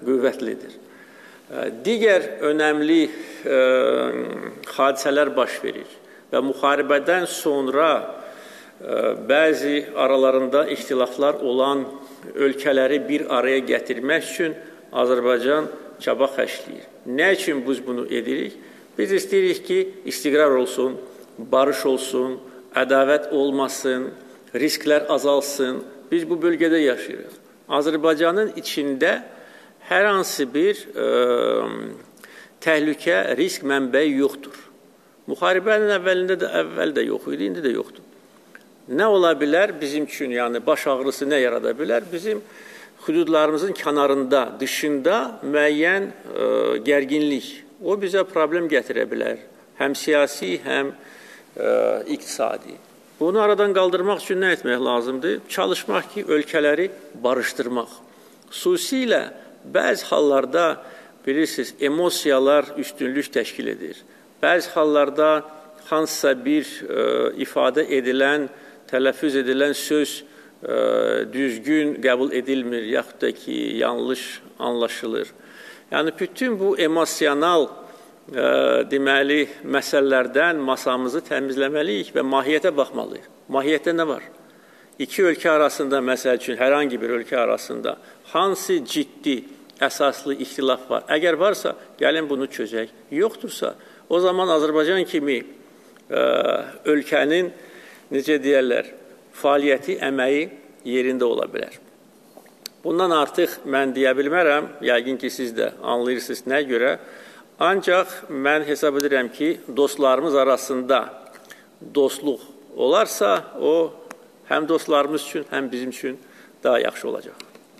qüvvətlidir. Digər önəmli hadisələr baş verir və müharibədən sonra bəzi aralarında ixtilaflar olan ölkələri bir araya gətirmək üçün Azərbaycan çaba xərcləyir. Nə üçün biz bunu edirik? Biz istəyirik ki, istiqrar olsun, barış olsun, ədavət olmasın, risklər azalsın. Biz bu bölgədə yaşayırıq. Azərbaycanın içində hər hansı bir təhlükə, risk mənbəyi yoxdur. Müharibənin əvvəlində də əvvəl də yox idi, indi də yoxdur. Nə ola bilər bizim üçün, yəni baş ağrısı nə yarada bilər? Bizim hüdudlarımızın kənarında, dışında müəyyən gərginlik. O bizə problem gətirə bilər. Həm siyasi, həm iqtisadi. Bunu aradan qaldırmaq üçün nə etmək lazımdır? Çalışmaq ki, ölkələri barışdırmaq. Xüsusilə bəzi hallarda, bilirsiniz, emosiyalar üstünlük təşkil edir. Bəzi hallarda hansısa bir ifadə edilən, tələffüz edilən söz düzgün qəbul edilmir, yaxud da ki, yanlış anlaşılır. Yəni, bütün bu emosional deməli, məsələlərdən masamızı təmizləməliyik və mahiyyətə baxmalıyıq. Mahiyyətdə nə var? İki ölkə arasında, məsəl üçün, hər hangi bir ölkə arasında hansı ciddi, əsaslı ixtilaf var? Əgər varsa, gəlin bunu çözək. Yoxdursa, o zaman Azərbaycan kimi ölkənin, necə deyərlər, fəaliyyəti, əməyi yerində ola bilər. Bundan artıq mən deyə bilmərəm, yəqin ki, siz də anlayırsınız nə görə. Ancaq mən hesab edirəm ki, dostlarımız arasında dostluq olarsa, o həm dostlarımız üçün, həm bizim üçün daha yaxşı olacaq.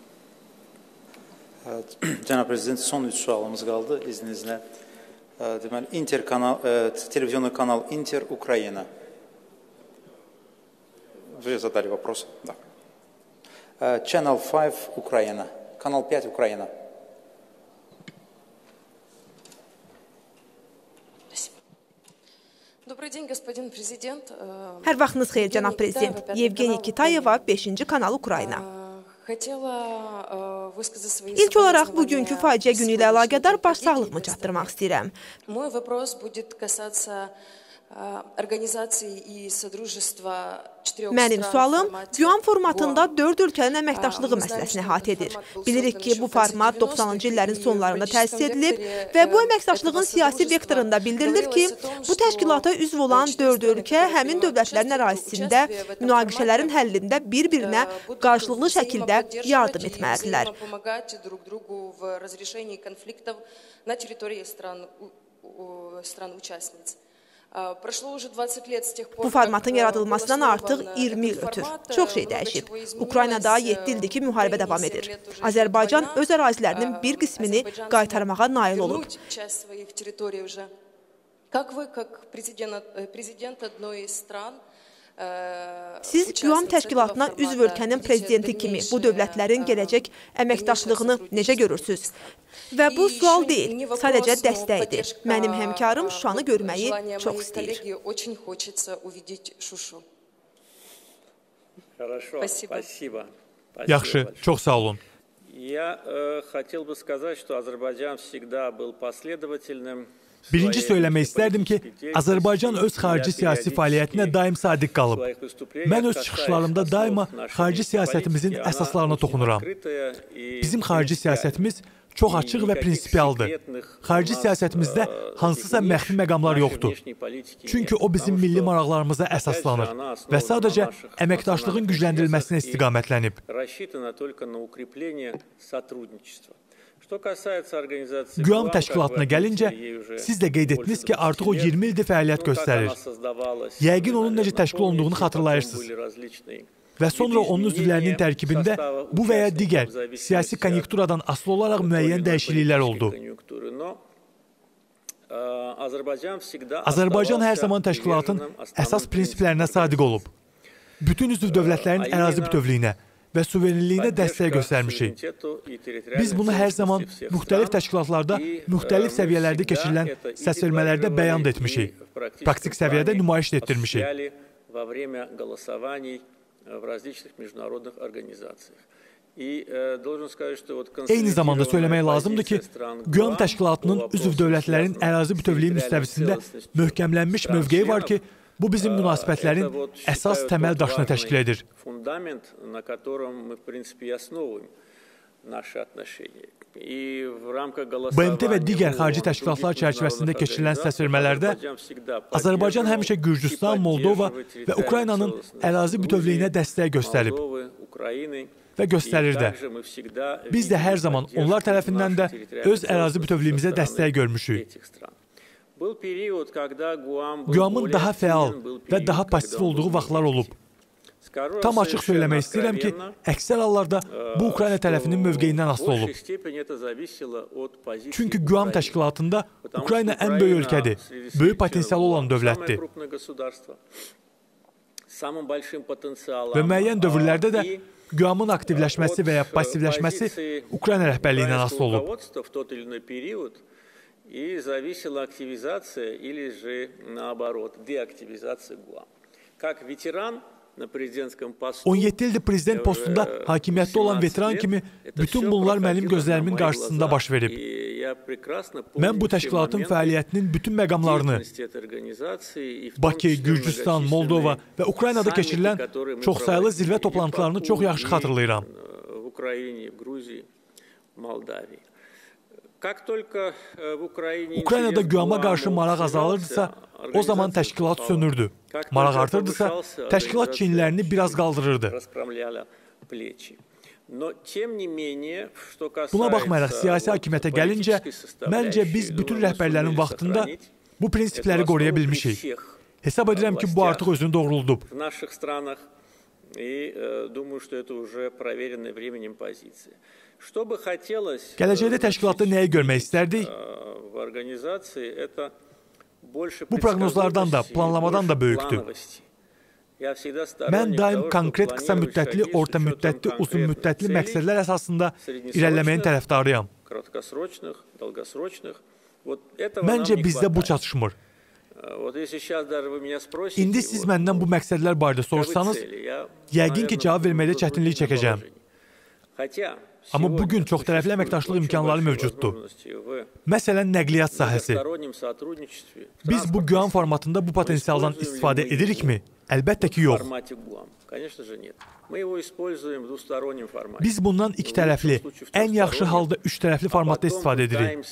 Cənab Prezident, son 3 sualımız qaldı izninizlə. Deməli, televizyonlu kanal Inter Ukrayna. Вы задали вопрос. Да. Channel 5 Украина. Канал 5 Украина. Добрый день, господин президент. Hər vaxtınız xeyir, cənab prezident. Yevgeniy Kitayeva, 5-ci kanal Ukrayna. İlk olaraq bugünkü faciə günü ilə əlaqədar başsağlığımı çatdırmaq istəyirəm. Mənim sualım Güam formatında 4 ölkənin əməkdaşlığı məsələsini əhatə edir. Bilirik ki, bu format 90-cı illərin sonlarında təsis edilib və bu əməkdaşlığın siyasi vektorunda bildirilir ki, bu təşkilata üzv olan 4 ölkə həmin dövlətlərin ərazisində münaqişələrin həllində bir-birinə qarşılıqlı şəkildə yardım etməlidirlər. Bu formatın yaradılmasından artıq 20 il ötür. Çox şey dəyişib. Ukraynada 7 ildir ki, müharibə davam edir. Azərbaycan öz ərazilərinin bir qismini qaytarmağa nail olub. Siz Güam təşkilatına üzv ölkənin prezidenti kimi bu dövlətlərin gələcək əməkdaşlığını necə görürsünüz? Və bu sual deyil, sadəcə dəstəkdir. Mənim həmkarım Şuşanı görməyi çox istəyir. Yaxşı, çox sağ olun. Birinci söyləmək istərdim ki, Azərbaycan öz xarici siyasi fəaliyyətinə daim sadiq qalıb. Mən öz çıxışlarımda daima xarici siyasətimizin əsaslarına toxunuram. Bizim xarici siyasətimiz çox açıq və prinsipialdır. Xarici siyasətimizdə hansısa məxfi məqamlar yoxdur. Çünki o bizim milli maraqlarımıza əsaslanır və sadəcə əməkdaşlığın gücləndirilməsinə istiqamətlənib. Güam təşkilatına gəlincə, siz də qeyd etdiniz ki, artıq o 20 ildir fəaliyyət göstərir. Yəqin onun necə təşkil olunduğunu xatırlayırsınız. Və sonra onun üzvlərinin tərkibində bu və ya digər siyasi konjunkturadan asılı olaraq müəyyən dəyişikliklər oldu. Azərbaycan hər zaman təşkilatın əsas prinsiplərinə sadiq olub. Bütün üzv dövlətlərin ərazi bütövlüyünə və suverenliyinə dəstək göstərmişik. Biz bunu hər zaman müxtəlif təşkilatlarda, müxtəlif səviyyələrdə keçirilən səsvermələrdə bəyan etmişik. Praktik səviyyədə nümayiş etdirmişik. Eyni zamanda söyləmək lazımdır ki, Guam təşkilatının üzv dövlətlərin ərazi bütövlüyü müstəvisində möhkəmlənmiş mövqeyi var ki, bu bizim münasibətlərin əsas təməl daşını təşkil edir. BMT və digər xarici təşkilatlar çərçivəsində keçirilən səsvermələrdə Azərbaycan həmişə Gürcüstan, Moldova və Ukraynanın ərazi bütövlüyünə dəstək göstərib və göstərir də. Biz də hər zaman onlar tərəfindən də öz ərazi bütövlüyümüzə dəstək görmüşük. Guamın daha fəal və daha pasiv olduğu vaxtlar olub. Tam açıq söyləmək istəyirəm ki, əksər hallarda bu Ukrayna tərəfinin mövqeyindən asılı olub. Çünki Guam təşkilatında Ukrayna ən böyük ölkədir, böyük potensialı olan dövlətdir. Və müəyyən dövrlərdə də Guamın aktivləşməsi və ya passivləşməsi Ukrayna rəhbərliyindən asılı olub. И зависела активизация или же, наоборот, деактивизация ГУАМ. Как ветеран на президентском посту... 17 ildir prezident postunda hakimiyyətdə olan veteran kimi bütün bunlar mənim gözlərimin qarşısında baş verib. Mən bu təşkilatın fəaliyyətinin bütün məqamlarını Bakı, Gürcüstan, Moldova və Ukraynada keçirilən çoxsaylı zirvə toplantılarını çox yaxşı xatırlayıram. Ukraynada Guam'a qarşı maraq azalırdısa, o zaman təşkilat sönürdü. Maraq artırdısa, təşkilat çiyinlərini biraz qaldırırdı. Buna baxmayaraq siyasi hakimiyyətə gəlincə, məncə biz bütün rəhbərlərin vaxtında bu prinsipləri qoruya bilmişik. Hesab edirəm ki, bu artıq özünü doğruldub. Gələcəkdə təşkilatda nəyi görmək istərdik? Bu proqnozlardan da, planlamadan da böyükdür. Mən daim konkret qısa müddətli, orta müddətli, uzun müddətli məqsədlər əsasında irəliləməyin tərəfdarıyam. Məncə bizdə bu çatışmır. İndi siz məndən bu məqsədlər barədə soruşsanız, yəqin ki, cavab verməkdə çətinlik çəkəcəm. Amma bugün çox tərəfli əməkdaşlıq imkanları mövcuddur. Məsələn, nəqliyyat sahəsi. Biz bu Guam formatında bu potensialdan istifadə edirikmi? Əlbəttə ki, yox. Biz bundan iki tərəfli, ən yaxşı halda üç tərəfli formatda istifadə edirik.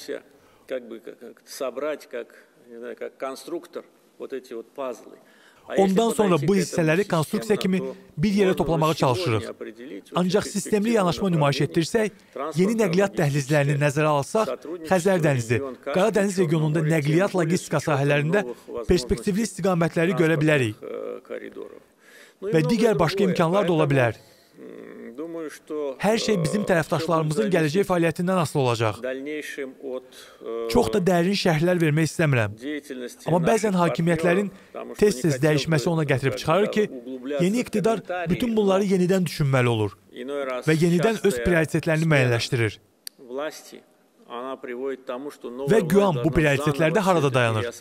Ondan sonra bu hissələri konstruksiya kimi bir yerə toplamağa çalışırıq. Ancaq sistemli yanaşma nümayiş etdirsək, yeni nəqliyyat dəhlizlərini nəzərə alsaq, Xəzər dənizi, Qara dəniz regionunda nəqliyyat logistika sahələrində perspektivli istiqamətləri görə bilərik. Və digər başqa imkanlar da ola bilər. Hər şey bizim tərəfdaşlarımızın gələcək fəaliyyətindən asılı olacaq. Çox da dərin şərhlər vermək istəmirəm. Amma bəzən hakimiyyətlərin tez-tez dəyişməsi ona gətirib çıxarır ki, yeni iqtidar bütün bunları yenidən düşünməli olur və yenidən öz prioritetlərini müəyyənləşdirir. Və Guam bu prioritetlərdə harada dayanır?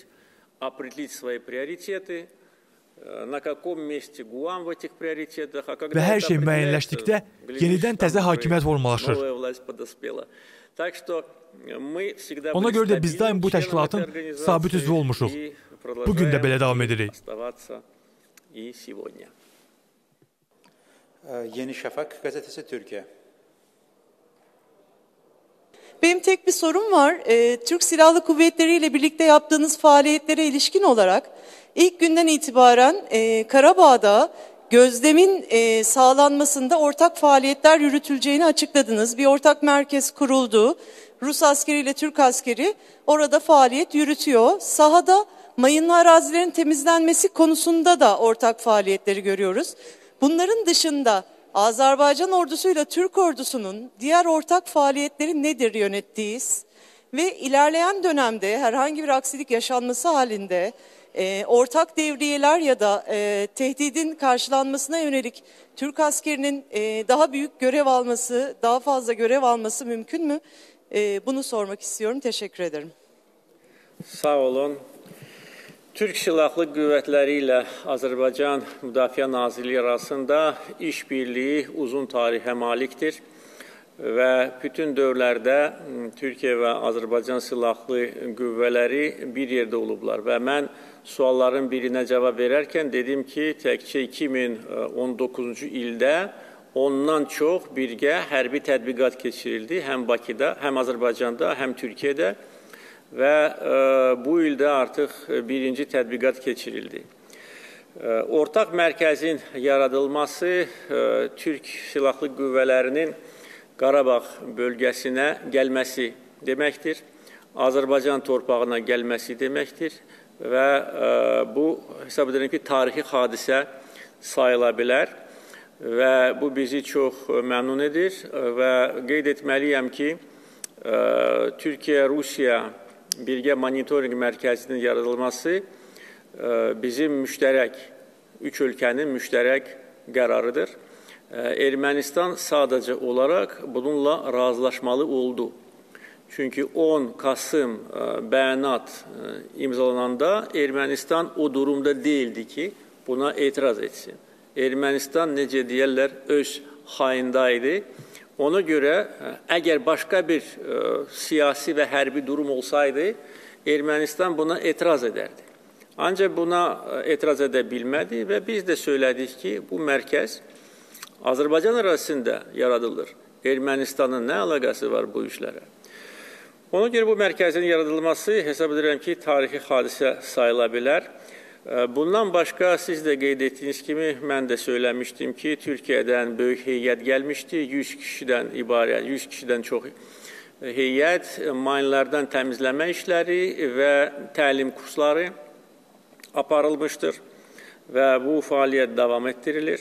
Və hər şey müəyyənləşdikdə yenidən təzə hakimiyyət formalaşır. Ona görə də biz daim bu təşkilatın sabit üzvü olmuşuq. Bugün də belə davam edirik. Yeni Şafak gazetesi Türkiye. Benim tek bir sorum var. Türk Silahlı Kuvvetleri ile birlikte yaptığınız faaliyetlere ilişkin olarak ilk günden itibaren Karabağ'da gözlemin sağlanmasında ortak faaliyetler yürütüleceğini açıkladınız. Bir ortak merkez kuruldu. Rus askeri ile Türk askeri orada faaliyet yürütüyor. Sahada mayınlı arazilerin temizlenmesi konusunda da ortak faaliyetleri görüyoruz. Bunların dışında Azerbaycan ordusuyla Türk ordusunun diğer ortak faaliyetleri nedir yönettiğiniz? Ve ilerleyen dönemde herhangi bir aksilik yaşanması halinde ortak devriyeler ya da tehdidin karşılanmasına yönelik Türk askerinin daha büyük görev alması, daha fazla görev alması mümkün mü? Bunu sormak istiyorum. Teşekkür ederim. Sağ olun. Türk Silahlı Qüvvətləri ilə Azərbaycan Müdafiə Nazirliyi arasında işbirliği uzun tarixə malikdir və bütün dövrlərdə Türkiyə və Azərbaycan Silahlı Qüvvələri bir yerdə olublar və mən sualların birinə cavab verərkən dedim ki, təkcə 2019-cu ildə ondan çox birgə hərbi tədbiqat keçirildi, həm Bakıda, həm Azərbaycanda, həm Türkiyədə və bu ildə artıq birinci tədbiqat keçirildi. Ortaq mərkəzin yaradılması Türk Silahlı Qüvvələrinin Qarabağ bölgəsinə gəlməsi deməkdir, Azərbaycan torpağına gəlməsi deməkdir və bu hesab edirəm ki, tarixi hadisə sayıla bilər və bu bizi çox məmnun edir və qeyd etməliyəm ki, Türkiyə-Rusiya birgə monitorinq mərkəzinin yaradılması bizim müştərək, üç ölkənin müştərək qərarıdır. Ermənistan sadəcə olaraq bununla razılaşmalı oldu. Çünki 10 Kasım bəyanat imzalananda Ermənistan o durumda değildi ki, buna etiraz etsin. Ermənistan necə deyərlər, öz xaindaydı. Ona görə, əgər başqa bir siyasi və hərbi durum olsaydı, Ermənistan buna etiraz edərdi. Ancaq buna etiraz edə bilmədi və biz də söylədik ki, bu mərkəz Azərbaycan arasında yaradılır. Ermənistanın nə əlaqəsi var bu işlərə? Ona görə bu mərkəzin yaradılması hesab edirəm ki, tarixi hadisə sayıla bilər. Bundan başqa siz də qeyd etdiyiniz kimi mən də söyləmişdim ki, Türkiyədən böyük heyət gəlmişdi, 100 kişidən ibarət, 100 kişidən çox heyət, mayınlardan təmizləmə işləri və təlim kursları aparılmışdır və bu fəaliyyət davam etdirilir.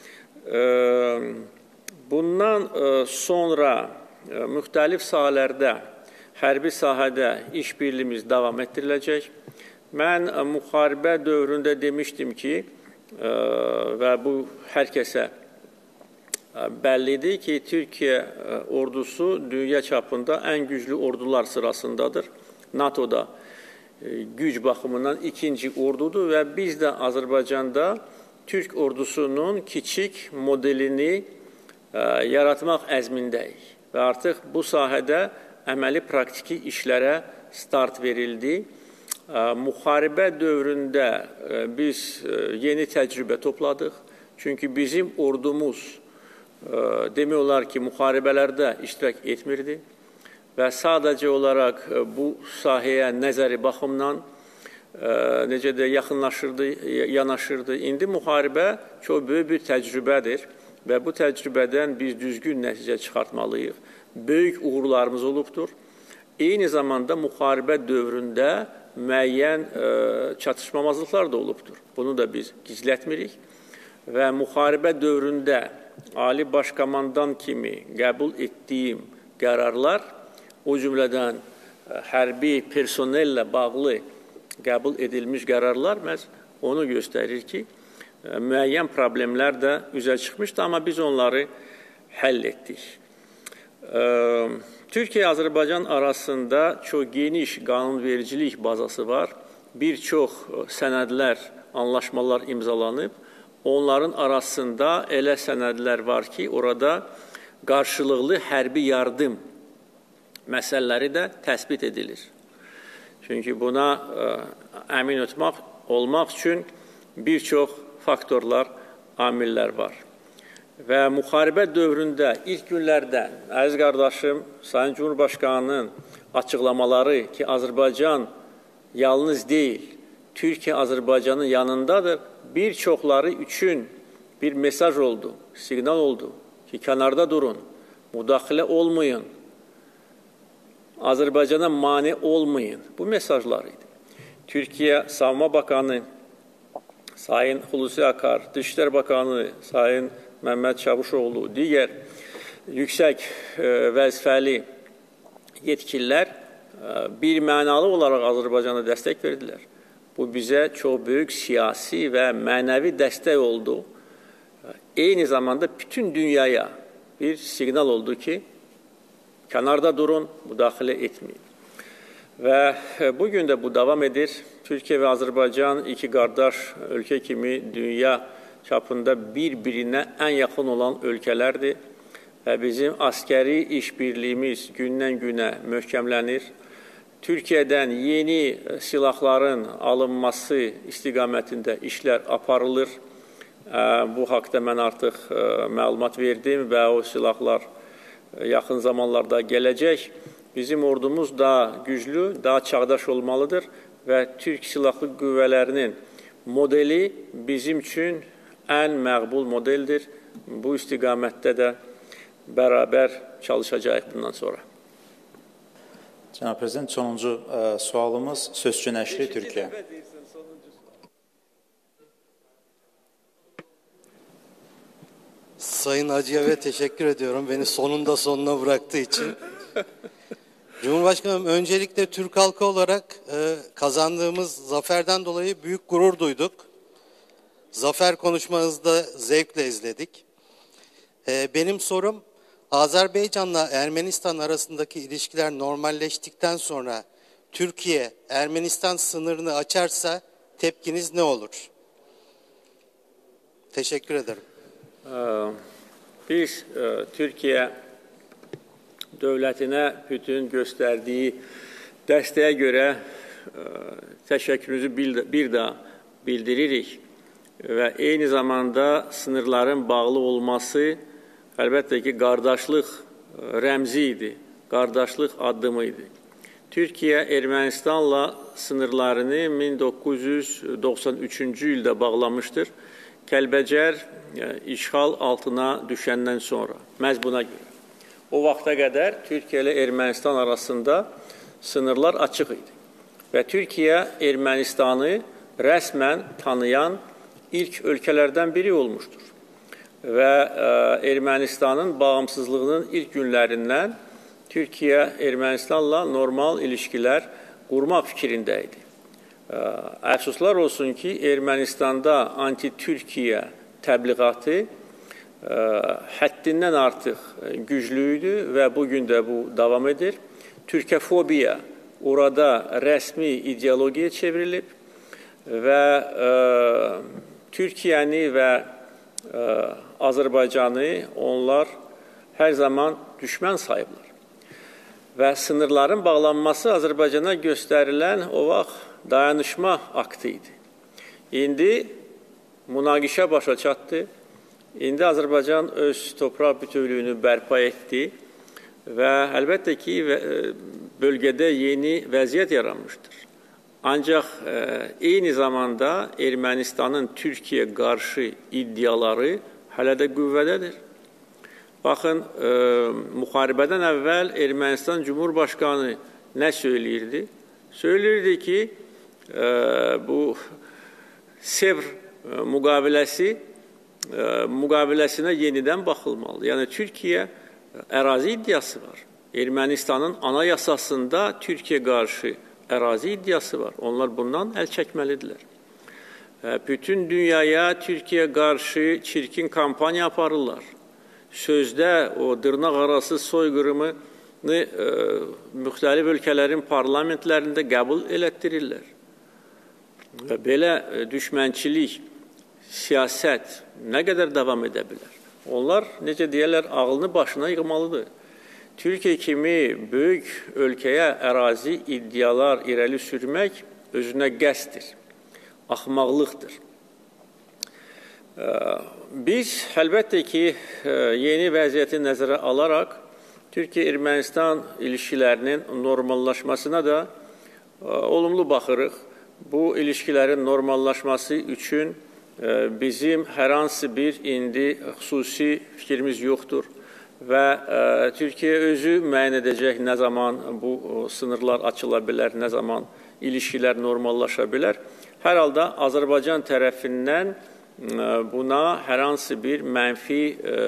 Bundan sonra müxtəlif sahələrdə, hərbi sahədə işbirliyimiz davam etdiriləcək. Mən müharibə dövründə demişdim ki, və bu hər kəsə bəllidir ki, Türkiyə ordusu dünya çapında ən güclü ordular sırasındadır. NATO'da güc baxımından ikinci ordudur və biz də Azərbaycanda Türk ordusunun kiçik modelini yaratmaq əzmindəyik və artıq bu sahədə əməli praktiki işlərə start verildi. Müharibə dövründə biz yeni təcrübə topladıq. Çünki bizim ordumuz demək olar ki, müharibələrdə iştirak etmirdi və sadəcə olaraq bu sahəyə nəzəri baxımdan necə də yaxınlaşırdı, yanaşırdı. İndi müharibə çox böyük bir təcrübədir və bu təcrübədən biz düzgün nəticə çıxartmalıyıq. Böyük uğurlarımız olubdur. Eyni zamanda müharibə dövründə müəyyən çatışmamazlıqlar da olubdur. Bunu da biz gizlətmirik və müharibə dövründə Ali Başkomandan kimi qəbul etdiyim qərarlar, o cümlədən hərbi personellə bağlı qəbul edilmiş qərarlar məhz onu göstərir ki, müəyyən problemlər də üzə çıxmışdı, amma biz onları həll etdik. Türkiyə-Azərbaycan arasında çox geniş qanunvericilik bazası var. Bir çox sənədlər, anlaşmalar imzalanıb. Onların arasında elə sənədlər var ki, orada qarşılıqlı hərbi yardım məsələləri də təsbit edilir. Çünki buna əmin olmaq üçün bir çox faktorlar, amillər var. Və müharibə dövründə ilk günlərdə əziz qardaşım, Sayın Cumhurbaşqanının açıqlamaları ki, Azərbaycan yalnız deyil, Türkiyə Azərbaycanın yanındadır, bir çoxları üçün bir mesaj oldu, siqnal oldu ki, kənarda durun, müdaxilə olmayın, Azərbaycana mane olmayın. Bu mesajlar idi. Türkiyə Savunma Bakanı Sayın Hulusi Akar, Dışişlər Bakanı Sayın Məmməd Çavuşoğlu, digər yüksək vəzifəli yetkililər bir mənalı olaraq Azərbaycana dəstək verdilər. Bu bizə çox böyük siyasi və mənəvi dəstək oldu. Eyni zamanda bütün dünyaya bir siqnal oldu ki, kənarda durun, müdaxilə etməyin. Və bugün də bu davam edir. Türkiye ve Azərbaycan iki qardaş ölkə kimi dünya çapında bir-birinə ən yaxın olan ölkələrdir və bizim askeri işbirliyimiz gündən-günə möhkəmlənir. Türkiyədən yeni silahların alınması istiqamətində işlər aparılır. Bu haqda mən artıq məlumat verdim və o silahlar yaxın zamanlarda gələcək. Bizim ordumuz daha güclü, daha çağdaş olmalıdır və Türk Silahlı Qüvvələrinin modeli bizim üçün ən məqbul modeldir. Bu istiqamətdə də bərabər çalışacağıq bundan sonra. Cənab Prezident, sonuncu sualımız Sözcü Nəşri Türkiyə. Sayın Hacıyev'e teşekkür ediyorum beni sonuna bıraktığı için. Cumhurbaşkanım, öncelikle Türk halkı olarak kazandığımız zaferden dolayı büyük gurur duyduk. Zafer konuşmanızı da zevkle izledik. Benim sorum, Azerbaycan'la Ermenistan arasındaki ilişkiler normalleştikten sonra Türkiye Ermenistan sınırını açarsa tepkiniz ne olur? Teşekkür ederim. Biz Türkiye dövlətinə bütün göstərdiyi dəstəyə görə təşəkkürümüzü bir daha bildiririk və eyni zamanda sınırların bağlı olması əlbəttə ki, qardaşlıq rəmzi idi, qardaşlıq addımı idi. Türkiyə Ermənistanla sınırlarını 1993-cü ildə bağlamışdır. Kəlbəcər işğal altına düşəndən sonra, məhz buna görə. O vaxta qədər Türkiyə ilə Ermənistan arasında sınırlar açıq idi. Və Türkiyə Ermənistanı rəsmən tanıyan ilk ölkələrdən biri olmuşdur. Və Ermənistanın bağımsızlığının ilk günlərindən Türkiyə Ermənistanla normal ilişkilər qurmaq fikrində idi. Əfsuslar olsun ki, Ermənistanda anti-Türkiyə təbliğatı həddindən artıq güclü idi və bugün də bu davam edir. Türkəfobiya orada rəsmi ideologiya çevrilib və Türkiyəni və Azərbaycanı onlar hər zaman düşmən sayıblar. Və sınırların bağlanması Azərbaycana göstərilən o vaxt dayanışma aktı idi. İndi münaqişə başa çatdı. İndi Azərbaycan öz torpaq bütövlüyünü bərpa etdi və əlbəttə ki, bölgədə yeni vəziyyət yaranmışdır. Ancaq eyni zamanda Ermənistanın Türkiyə qarşı iddiaları hələ də qüvvədədir. Baxın, müharibədən əvvəl Ermənistan Cumhurbaşkanı nə söyləyirdi? Söyləyirdi ki, bu Sevr müqaviləsinə yenidən baxılmalı. Yəni, Türkiyə ərazi iddiası var. Ermənistanın anayasasında Türkiyə qarşı ərazi iddiası var. Onlar bundan əl çəkməlidirlər. Bütün dünyaya Türkiyə qarşı çirkin kampaniya aparırlar. Sözdə o dırnaq arası soyqırımını müxtəlif ölkələrin parlamentlərində qəbul elətdirirlər. Və belə düşmənçilik, siyasət nə qədər davam edə bilər? Onlar, necə deyərlər, ağlını başına yığmalıdır. Türkiyə kimi böyük ölkəyə ərazi iddialar irəli sürmək özünə qəsddir, axmaqlıqdır. Biz, əlbəttə ki, yeni vəziyyəti nəzərə alaraq Türkiyə-Ermənistan ilişkilərinin normallaşmasına da olumlu baxırıq. Bu ilişkilərin normallaşması üçün bizim hər hansı bir indi xüsusi fikrimiz yoxdur və Türkiyə özü müəyyən edəcək nə zaman bu sınırlar açıla bilər, nə zaman ilişkilər normallaşa bilər. Hər halda Azərbaycan tərəfindən buna hər hansı bir mənfi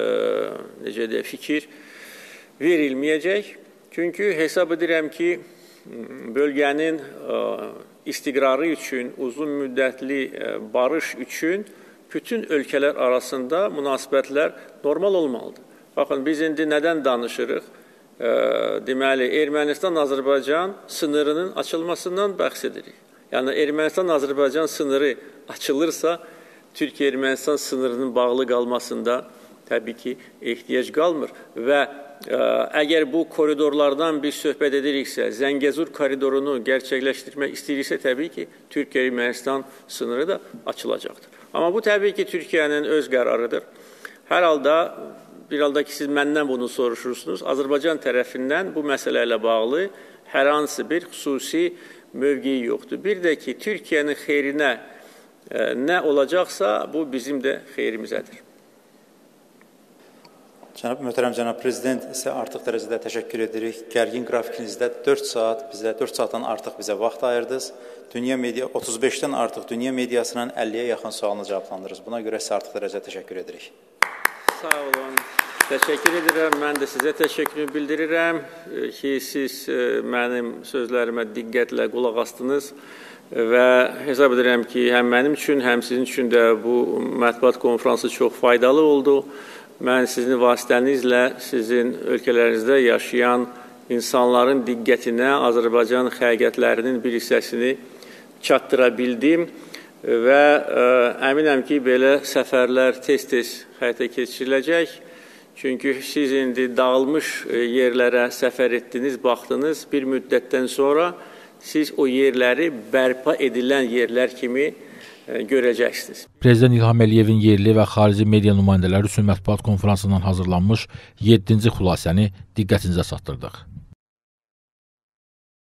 fikir verilməyəcək. Çünki hesab edirəm ki, bölgənin istiqrarı üçün, uzun müddətli barış üçün bütün ölkələr arasında münasibətlər normal olmalıdır. Baxın, biz indi nədən danışırıq? Deməli, Ermənistan-Azərbaycan sınırının açılmasından bəhs edirik. Yəni Ermənistan-Azərbaycan sınırı açılırsa, Türkiyə-Ermənistan sınırının bağlı qalmasında təbii ki, ehtiyac qalmır və əgər bu koridorlardan bir söhbət ediriksə, Zəngəzur koridorunu gerçəkləşdirmək istəyiriksə, təbii ki, Türkiyə-Ermənistan sınırı da açılacaqdır. Amma bu təbii ki, Türkiyənin öz qərarıdır. Hər halda, bir halda ki, siz məndən bunu soruşursunuz, Azərbaycan tərəfindən bu məsələ ilə bağlı hər hansı bir xüsusi mövqeyi yoxdur. Bir də ki, Türkiyənin xeyrinə nə olacaqsa, bu bizim də xeyrimizədir. Möhtərəm cənab prezident, sizə artıq dərəcədə təşəkkür edirik. Gərgin qrafikinizdə 4 saatdan artıq bizə vaxt ayırdınız. 35-dən artıq dünya mediasının 50-yə yaxın sualını cavablandırırız. Buna görə sizə artıq dərəcədə təşəkkür edirik. Sağ olun. Təşəkkür edirəm. Mən də sizə təşəkkür bildirirəm ki, siz mənim sözlərimə diqqətlə qulaq astınız və hesab edirəm ki, həm mənim üçün, həm sizin üçün də bu mətbuat konfransı çox faydalı oldu. Mən sizin vasitənizlə sizin ölkələrinizdə yaşayan insanların diqqətinə Azərbaycan həqiqətlərinin bir hissəsini çatdıra bildim və əminəm ki, belə səfərlər tez-tez həyata keçiriləcək. Çünki siz indi dağılmış yerlərə səfər etdiniz, baxdınız, bir müddətdən sonra siz o yerləri bərpa edilən yerlər kimi görəcəksiniz. Prezident İlham Əliyevin yerli və xarici media nümayəndələri üçün mətbuat konferansından hazırlanmış 7-ci xülasəni diqqətinizə çatdırdıq.